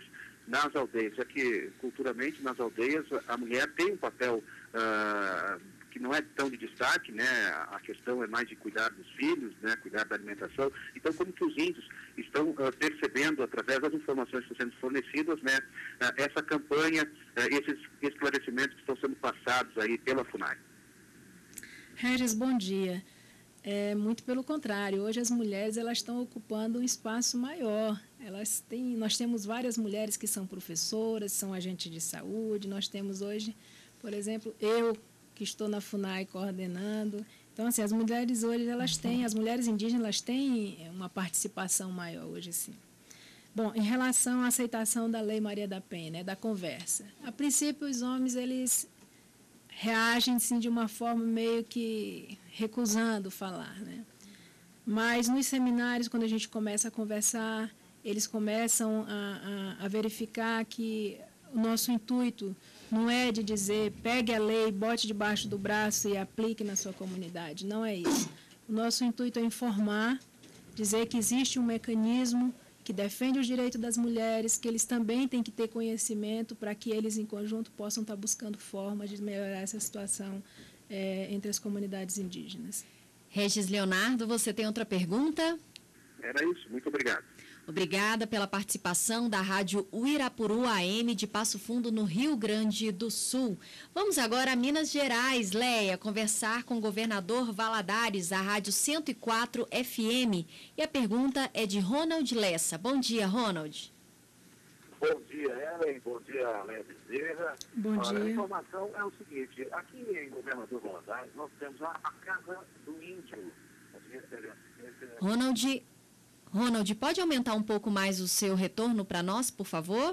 nas aldeias, já que culturalmente nas aldeias a mulher tem um papel que não é tão de destaque, né? A questão é mais de cuidar dos filhos, né? Cuidar da alimentação. Então, como que os índios estão percebendo, através das informações que estão sendo fornecidas, né? Essa campanha, esses esclarecimentos que estão sendo passados aí pela FUNAI? Regis, bom dia. Muito pelo contrário, hoje as mulheres elas estão ocupando um espaço maior. Nós temos várias mulheres que são professoras, são agentes de saúde, nós temos hoje, por exemplo, eu que estou na FUNAI coordenando. Então, assim, as mulheres hoje, as mulheres indígenas, elas têm uma participação maior hoje, sim. Bom, em relação à aceitação da Lei Maria da Penha, né, da conversa, a princípio os homens, eles reagem, sim, de uma forma meio que recusando falar, né? Mas nos seminários, quando a gente começa a conversar, eles começam a verificar que o nosso intuito não é de dizer, pegue a lei, bote debaixo do braço e aplique na sua comunidade. Não é isso. O nosso intuito é informar, dizer que existe um mecanismo que defende os direitos das mulheres, que eles também têm que ter conhecimento para que eles, em conjunto, possam estar buscando formas de melhorar essa situação entre as comunidades indígenas. Regis Leonardo, você tem outra pergunta? Era isso. Muito obrigado. Obrigada pela participação da Rádio Uirapuru AM de Passo Fundo, no Rio Grande do Sul. Vamos agora a Minas Gerais, Leia, conversar com o governador Valadares, da Rádio 104 FM. E a pergunta é de Ronald Lessa. Bom dia, Ronald. Bom dia, Ellen. Bom dia, Leia Bezerra. Bom dia. A informação é o seguinte, aqui em Governador Valadares, nós temos a Casa do Índio. Ronald, pode aumentar um pouco mais o seu retorno para nós, por favor?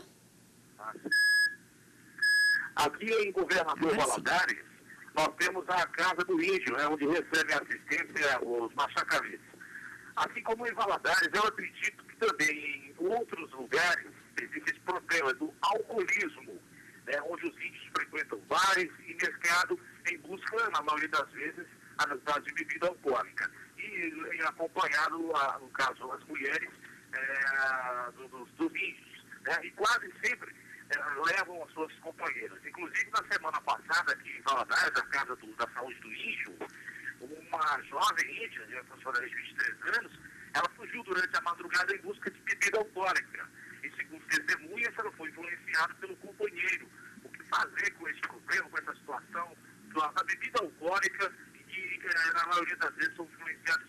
Aqui em Governador Valadares, nós temos a Casa do Índio, onde recebem assistência os machacavis. Assim como em Valadares, eu acredito que também em outros lugares existe esse problema do alcoolismo, né, onde os índios frequentam bares e mercado em busca, na maioria das vezes, de bebida alcoólica. E acompanhado, no caso, as mulheres dos índios, né? E quase sempre levam as suas companheiras. Inclusive, na semana passada, aqui em Valadares, a Casa da Saúde do Índio, uma jovem índia, de professora de 23 anos, ela fugiu durante a madrugada em busca de bebida alcoólica. E, segundo testemunhas, ela foi influenciada pelo companheiro. O que fazer com esse problema, com essa situação da bebida alcoólica, que na maioria das vezes são influenciados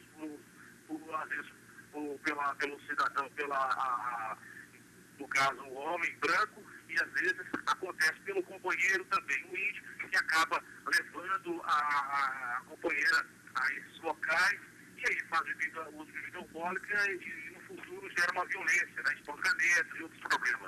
pelo cidadão, no caso, o homem branco, e às vezes acontece pelo companheiro também, o índio, que acaba levando a companheira a esses locais, e aí faz uso de bebida alcoólica e no futuro gera uma violência, né, espancamento e outros problemas.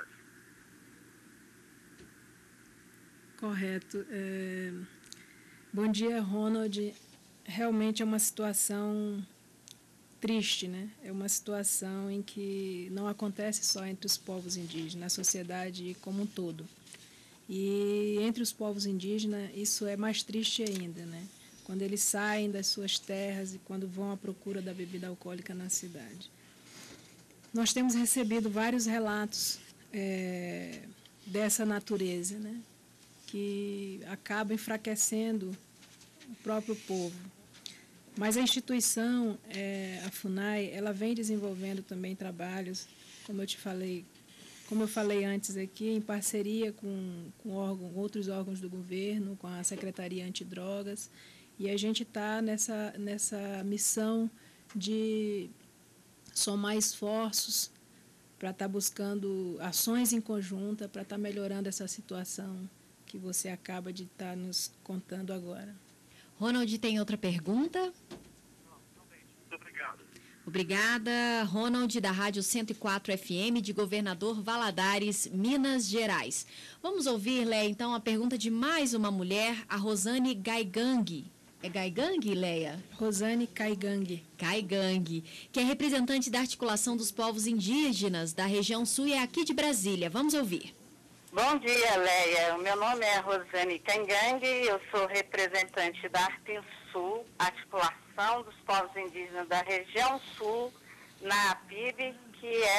Correto. Bom dia, Ronald. Realmente é uma situação triste, né? É uma situação em que não acontece só entre os povos indígenas, na sociedade como um todo. E entre os povos indígenas, isso é mais triste ainda, né? Quando eles saem das suas terras e quando vão à procura da bebida alcoólica na cidade. Nós temos recebido vários relatos dessa natureza, né? Que acaba enfraquecendo o próprio povo. Mas a instituição, a FUNAI, ela vem desenvolvendo também trabalhos, como eu falei antes aqui, em parceria com outros órgãos do governo, com a Secretaria Antidrogas, e a gente está nessa missão de somar esforços para estar buscando ações em conjunto, para estar melhorando essa situação que você acaba de estar nos contando agora. Ronald, tem outra pergunta? Muito obrigado. Obrigada, Ronald, da Rádio 104 FM, de Governador Valadares, Minas Gerais. Vamos ouvir, Leia, então, a pergunta de mais uma mulher, a Rosane Gaigang. É Gaigang, Leia? Rosane Caigang. Caigang, que é representante da articulação dos povos indígenas da região sul e é aqui de Brasília. Vamos ouvir. Bom dia, Leia. O meu nome é Rosane Caigang, eu sou representante da Artinsul, Articulação dos Povos Indígenas da Região Sul, na APIB, que é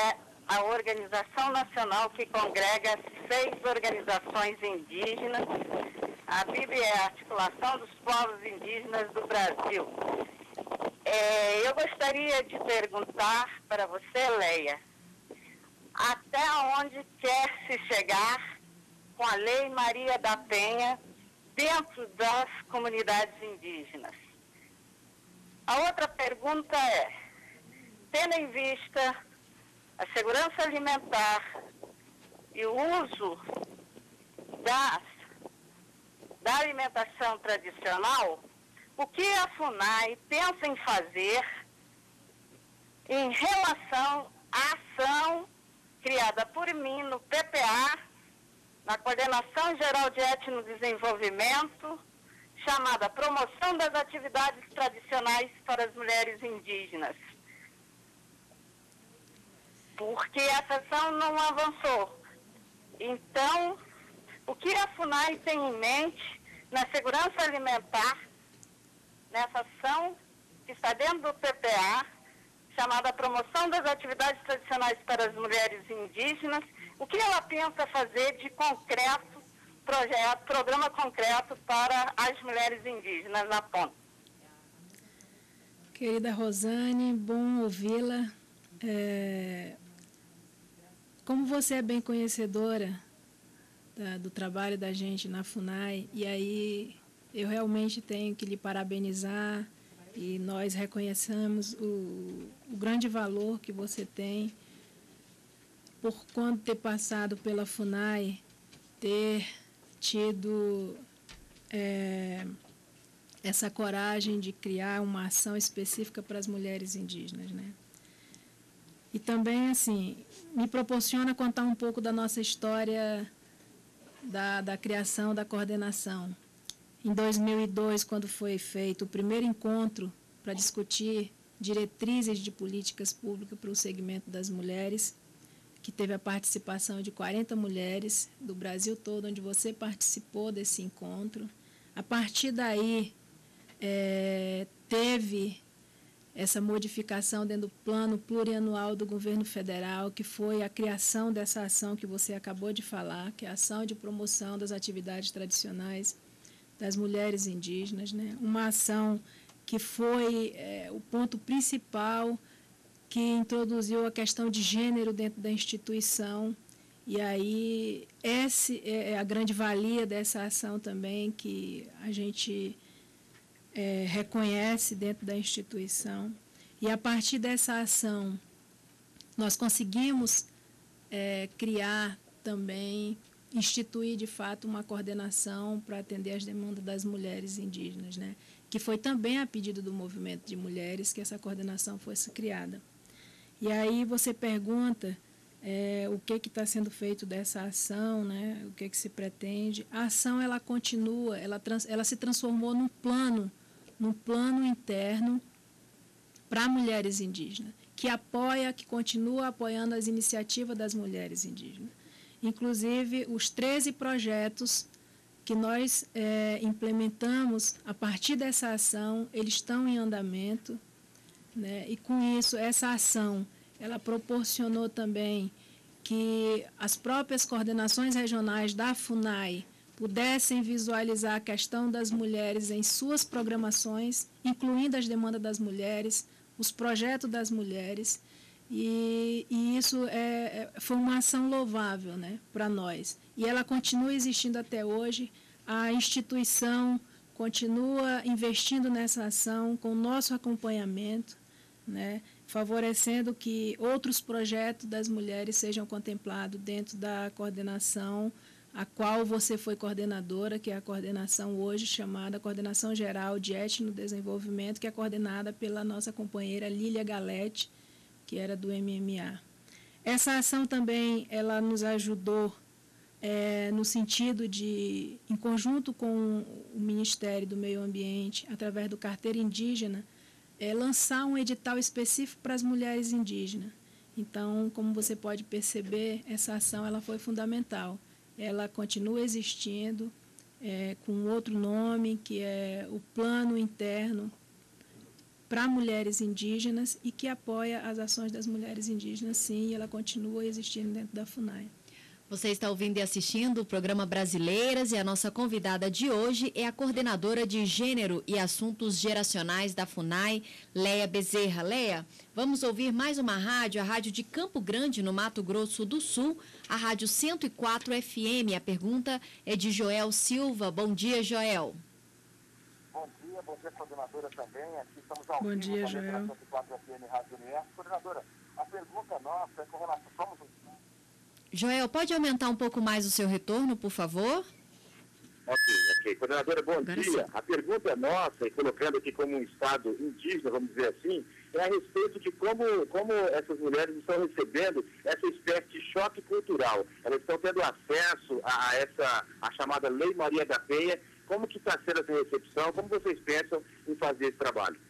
a organização nacional que congrega 6 organizações indígenas. A BIB é a Articulação dos Povos Indígenas do Brasil. Eu gostaria de perguntar para você, Leia, até onde quer se chegar com a Lei Maria da Penha dentro das comunidades indígenas? A outra pergunta é, tendo em vista a segurança alimentar e o uso da alimentação tradicional, o que a FUNAI pensa em fazer em relação à ação criada por mim no PPA, na Coordenação Geral de Etnodesenvolvimento, chamada Promoção das Atividades Tradicionais para as Mulheres Indígenas? Porque essa ação não avançou. Então, o que a FUNAI tem em mente na segurança alimentar, nessa ação que está dentro do PPA, chamada Promoção das Atividades Tradicionais para as Mulheres Indígenas, o que ela pensa fazer de concreto, programa concreto para as mulheres indígenas na ponta? Querida Rosane, bom ouvi-la. Como você é bem conhecedora do trabalho da gente na FUNAI, e aí eu realmente tenho que lhe parabenizar, e nós reconhecemos o grande valor que você tem por quando ter passado pela FUNAI, ter tido essa coragem de criar uma ação específica para as mulheres indígenas, né? E também, assim, me proporciona contar um pouco da nossa história da criação da coordenação. Em 2002, quando foi feito o primeiro encontro para discutir diretrizes de políticas públicas para o segmento das mulheres, que teve a participação de 40 mulheres do Brasil todo, onde você participou desse encontro. A partir daí, teve essa modificação dentro do plano plurianual do governo federal, que foi a criação dessa ação que você acabou de falar, que é a ação de promoção das atividades tradicionais das mulheres indígenas, né? Uma ação que foi o ponto principal que introduziu a questão de gênero dentro da instituição. E aí, essa é a grande valia dessa ação também, que a gente reconhece dentro da instituição. E a partir dessa ação, nós conseguimos criar também, instituir de fato uma coordenação para atender as demandas das mulheres indígenas, né? Que foi também a pedido do movimento de mulheres que essa coordenação fosse criada. E aí você pergunta o que está sendo feito dessa ação, né? O que se pretende. A ação, ela continua, ela se transformou num plano interno para mulheres indígenas, que continua apoiando as iniciativas das mulheres indígenas. Inclusive, os 13 projetos que nós implementamos a partir dessa ação, eles estão em andamento, né? E com isso, essa ação, ela proporcionou também que as próprias coordenações regionais da FUNAI pudessem visualizar a questão das mulheres em suas programações, incluindo as demandas das mulheres, os projetos das mulheres, e isso foi uma ação louvável, né, para nós. E ela continua existindo até hoje, a instituição continua investindo nessa ação com o nosso acompanhamento, né, favorecendo que outros projetos das mulheres sejam contemplados dentro da coordenação, a qual você foi coordenadora, que é a coordenação hoje chamada Coordenação Geral de Etnodesenvolvimento, que é coordenada pela nossa companheira Lília Galete, que era do MMA. Essa ação também ela nos ajudou no sentido de, em conjunto com o Ministério do Meio Ambiente, através do Carteira Indígena, lançar um edital específico para as mulheres indígenas. Então, como você pode perceber, essa ação ela foi fundamental. Ela continua existindo com outro nome, que é o Plano Interno para mulheres indígenas e que apoia as ações das mulheres indígenas, sim, e ela continua existindo dentro da FUNAI. Você está ouvindo e assistindo o programa Brasileiras e a nossa convidada de hoje é a coordenadora de Gênero e Assuntos Geracionais da FUNAI, Leia Bezerra. Leia, vamos ouvir mais uma rádio, a rádio de Campo Grande, no Mato Grosso do Sul, a rádio 104 FM. A pergunta é de Joel Silva. Bom dia, Joel. Bom dia, coordenadora também. Aqui estamos ao Bom vivo dia, também Joel. pela 104 FM Rádio Universo. Coordenadora, a pergunta nossa é com relação... Joel, pode aumentar um pouco mais o seu retorno, por favor? Ok. Coordenadora, bom Agora dia. sim. A pergunta nossa, e colocando aqui como um estado indígena, vamos dizer assim, é a respeito de como essas mulheres estão recebendo essa espécie de choque cultural. Elas estão tendo acesso a chamada Lei Maria da Penha. Como que está sendo essa recepção? Como vocês pensam em fazer esse trabalho?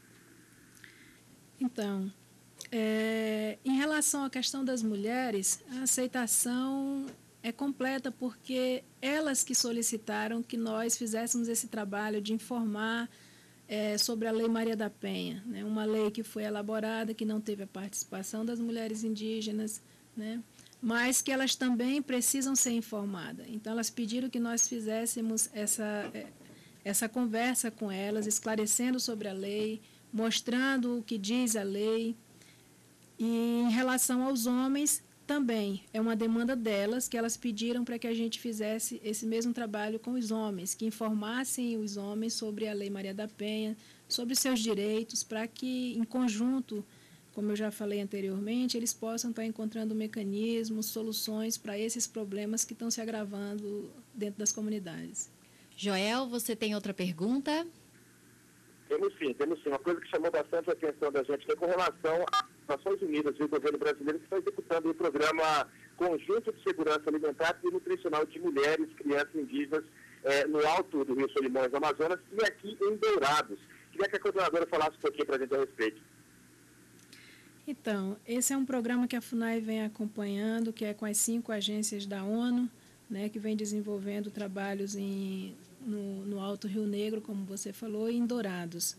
Então, em relação à questão das mulheres, a aceitação é completa porque elas que solicitaram que nós fizéssemos esse trabalho de informar sobre a Lei Maria da Penha, né? Uma lei que foi elaborada, que não teve a participação das mulheres indígenas, né? Mas que elas também precisam ser informadas. Então, elas pediram que nós fizéssemos essa conversa com elas, esclarecendo sobre a lei, mostrando o que diz a lei. E em relação aos homens, também é uma demanda delas, que elas pediram para que a gente fizesse esse mesmo trabalho com os homens, que informassem os homens sobre a Lei Maria da Penha, sobre seus direitos, para que, em conjunto, como eu já falei anteriormente, eles possam estar encontrando mecanismos, soluções para esses problemas que estão se agravando dentro das comunidades. Joel, você tem outra pergunta? Temos sim. Uma coisa que chamou bastante a atenção da gente é com relação às Nações Unidas e o governo brasileiro, que está executando o programa Conjunto de Segurança Alimentar e Nutricional de Mulheres, Crianças Indígenas no alto do Rio Solimões, Amazonas, e aqui em Dourados. Queria que a coordenadora falasse um pouquinho para a gente a respeito. Então, esse é um programa que a FUNAI vem acompanhando, que é com as 5 agências da ONU, né, que vem desenvolvendo trabalhos no Alto Rio Negro, como você falou, e em Dourados.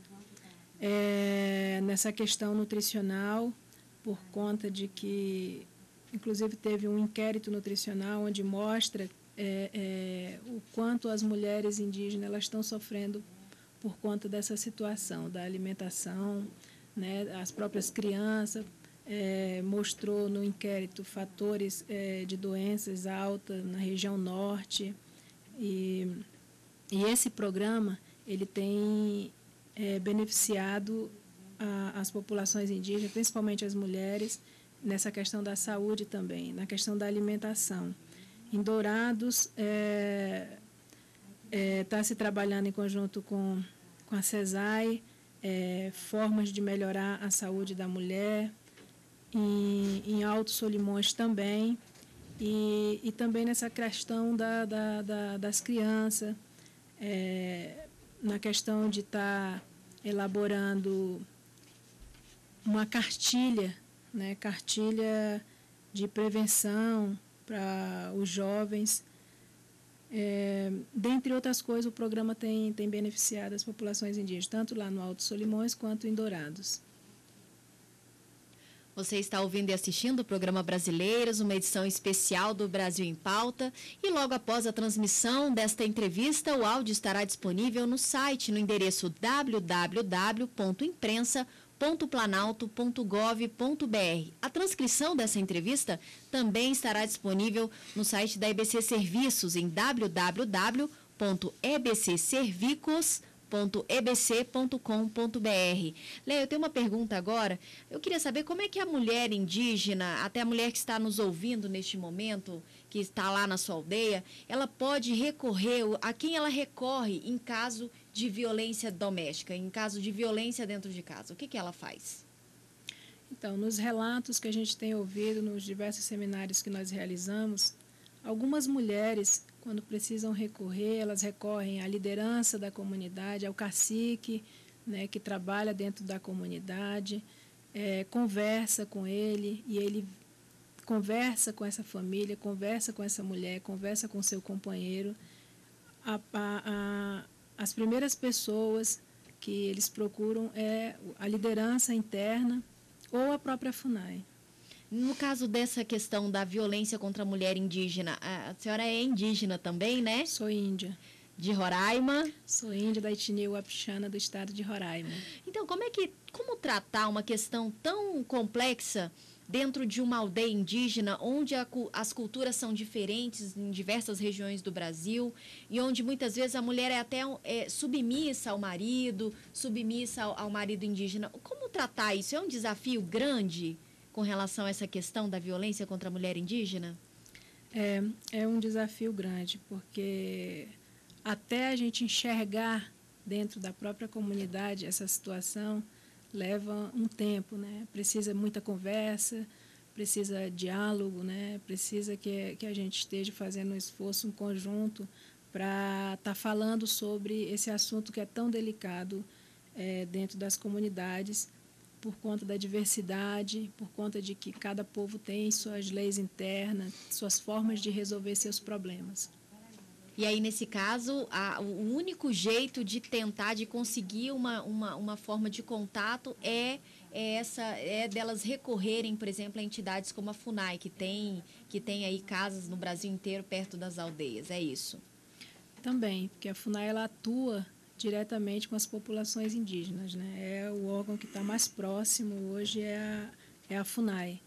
Nessa questão nutricional, por conta de que, inclusive, teve um inquérito nutricional onde mostra o quanto as mulheres indígenas elas estão sofrendo por conta dessa situação, da alimentação, né, as próprias crianças, mostrou no inquérito fatores de doenças altas na região norte, e esse programa ele tem beneficiado as populações indígenas, principalmente as mulheres, nessa questão da saúde também, na questão da alimentação. Em Dourados, está se trabalhando em conjunto com a CESAI, formas de melhorar a saúde da mulher, em Alto Solimões também, e também nessa questão das crianças, na questão de estar elaborando uma cartilha, né, cartilha de prevenção para os jovens. Dentre outras coisas, o programa tem beneficiado as populações indígenas, tanto lá no Alto Solimões quanto em Dourados. Você está ouvindo e assistindo o programa Brasileiras, uma edição especial do Brasil em Pauta. E logo após a transmissão desta entrevista, o áudio estará disponível no site, no endereço www.imprensa.planalto.gov.br. A transcrição dessa entrevista também estará disponível no site da EBC Serviços, em www.ebcservicos.ebc.com.br. Leia, eu tenho uma pergunta agora. Eu queria saber como é que a mulher indígena, até a mulher que está nos ouvindo neste momento, que está lá na sua aldeia, ela pode recorrer, a quem ela recorre em caso de violência doméstica, em caso de violência dentro de casa? O que ela faz? Então, nos relatos que a gente tem ouvido, nos diversos seminários que nós realizamos, algumas mulheres, quando precisam recorrer, elas recorrem à liderança da comunidade, ao cacique, né, que trabalha dentro da comunidade, conversa com ele, e ele conversa com essa família, conversa com essa mulher, conversa com seu companheiro. As primeiras pessoas que eles procuram é a liderança interna ou a própria FUNAI. No caso dessa questão da violência contra a mulher indígena, a senhora é indígena também, né? Sou índia. De Roraima? Sou índia da etnia Wapixana do estado de Roraima. Então, como tratar uma questão tão complexa dentro de uma aldeia indígena, onde as culturas são diferentes em diversas regiões do Brasil e onde muitas vezes a mulher é até submissa ao marido, submissa ao marido indígena? Como tratar isso? É um desafio grande com relação a essa questão da violência contra a mulher indígena? É um desafio grande, porque até a gente enxergar dentro da própria comunidade essa situação leva um tempo, né? Precisa muita conversa, precisa diálogo, né? Precisa que a gente esteja fazendo um esforço, um conjunto, para estar falando sobre esse assunto que é tão delicado dentro das comunidades, por conta da diversidade, por conta de que cada povo tem suas leis internas, suas formas de resolver seus problemas. E aí, nesse caso, o único jeito de tentar, de conseguir uma forma de contato é delas recorrerem, por exemplo, a entidades como a FUNAI, que tem aí casas no Brasil inteiro perto das aldeias, é isso? Também, porque a FUNAI ela atua diretamente com as populações indígenas, né? É o órgão que está mais próximo hoje, é a FUNAI.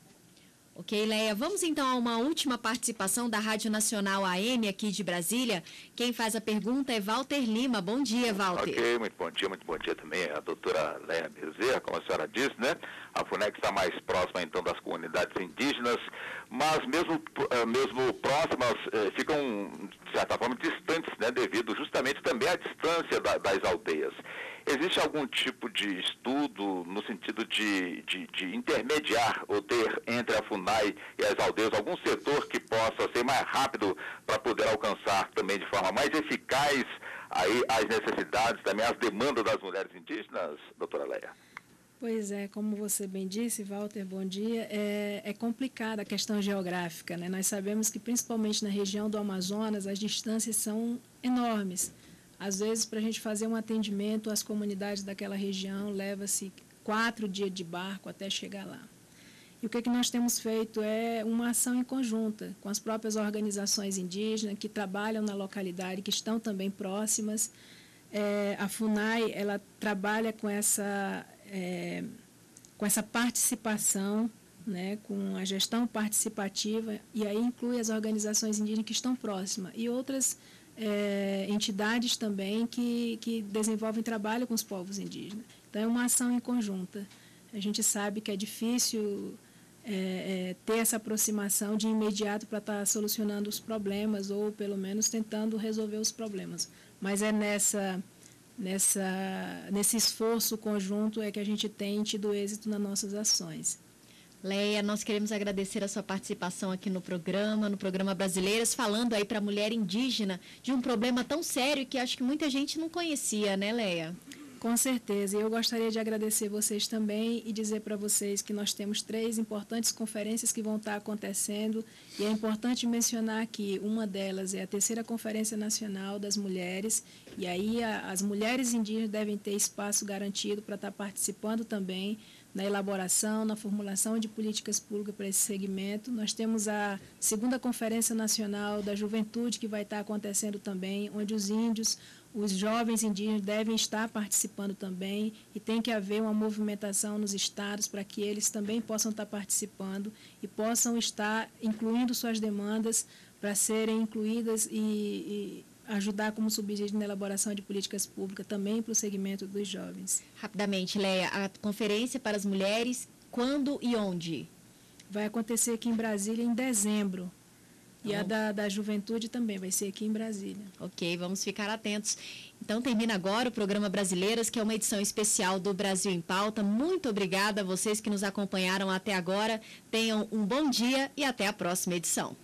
Ok, Leia. Vamos então a uma última participação da Rádio Nacional AM aqui de Brasília. Quem faz a pergunta é Walter Lima. Bom dia, Walter. Ok, muito bom dia também a doutora Leia Bezerra, como a senhora disse, né? A FUNAI está mais próxima então das comunidades indígenas, mas mesmo próximas, ficam de certa forma distantes, né? Devido justamente também à distância das aldeias. Existe algum tipo de estudo no sentido de intermediar ou ter entre a FUNAI e as aldeias algum setor que possa ser mais rápido para poder alcançar também de forma mais eficaz aí as necessidades, também as demandas das mulheres indígenas, doutora Leia? Pois é, como você bem disse, Walter, bom dia, é complicada a questão geográfica, né? Nós sabemos que principalmente na região do Amazonas as distâncias são enormes. Às vezes, para a gente fazer um atendimento às comunidades daquela região, leva-se 4 dias de barco até chegar lá. E o que nós temos feito é uma ação em conjunta com as próprias organizações indígenas que trabalham na localidade, que estão também próximas. A FUNAI ela trabalha com essa participação, né, com a gestão participativa, e aí inclui as organizações indígenas que estão próximas e outras entidades também que desenvolvem trabalho com os povos indígenas. Então, é uma ação em conjunta. A gente sabe que é difícil ter essa aproximação de imediato para estar solucionando os problemas ou, pelo menos, tentando resolver os problemas. Mas é nesse esforço conjunto é que a gente tem tido êxito nas nossas ações. Leia, nós queremos agradecer a sua participação aqui no programa Brasileiras, falando aí para a mulher indígena de um problema tão sério que acho que muita gente não conhecia, né, Leia? Com certeza. E eu gostaria de agradecer vocês também e dizer para vocês que nós temos 3 importantes conferências que vão estar acontecendo, e é importante mencionar que uma delas é a 3ª Conferência Nacional das Mulheres, e aí as mulheres indígenas devem ter espaço garantido para estar participando também na elaboração, na formulação de políticas públicas para esse segmento. Nós temos a 2ª Conferência Nacional da Juventude, que vai estar acontecendo também, onde os jovens indígenas devem estar participando também, e tem que haver uma movimentação nos estados para que eles também possam estar participando e possam estar incluindo suas demandas para serem incluídas e ajudar como subsídio na elaboração de políticas públicas também para o segmento dos jovens. Rapidamente, Leia, a conferência para as mulheres, quando e onde? Vai acontecer aqui em Brasília em dezembro. E a da juventude também vai ser aqui em Brasília. Ok, vamos ficar atentos. Então, termina agora o programa Brasileiras, que é uma edição especial do Brasil em Pauta. Muito obrigada a vocês que nos acompanharam até agora. Tenham um bom dia e até a próxima edição.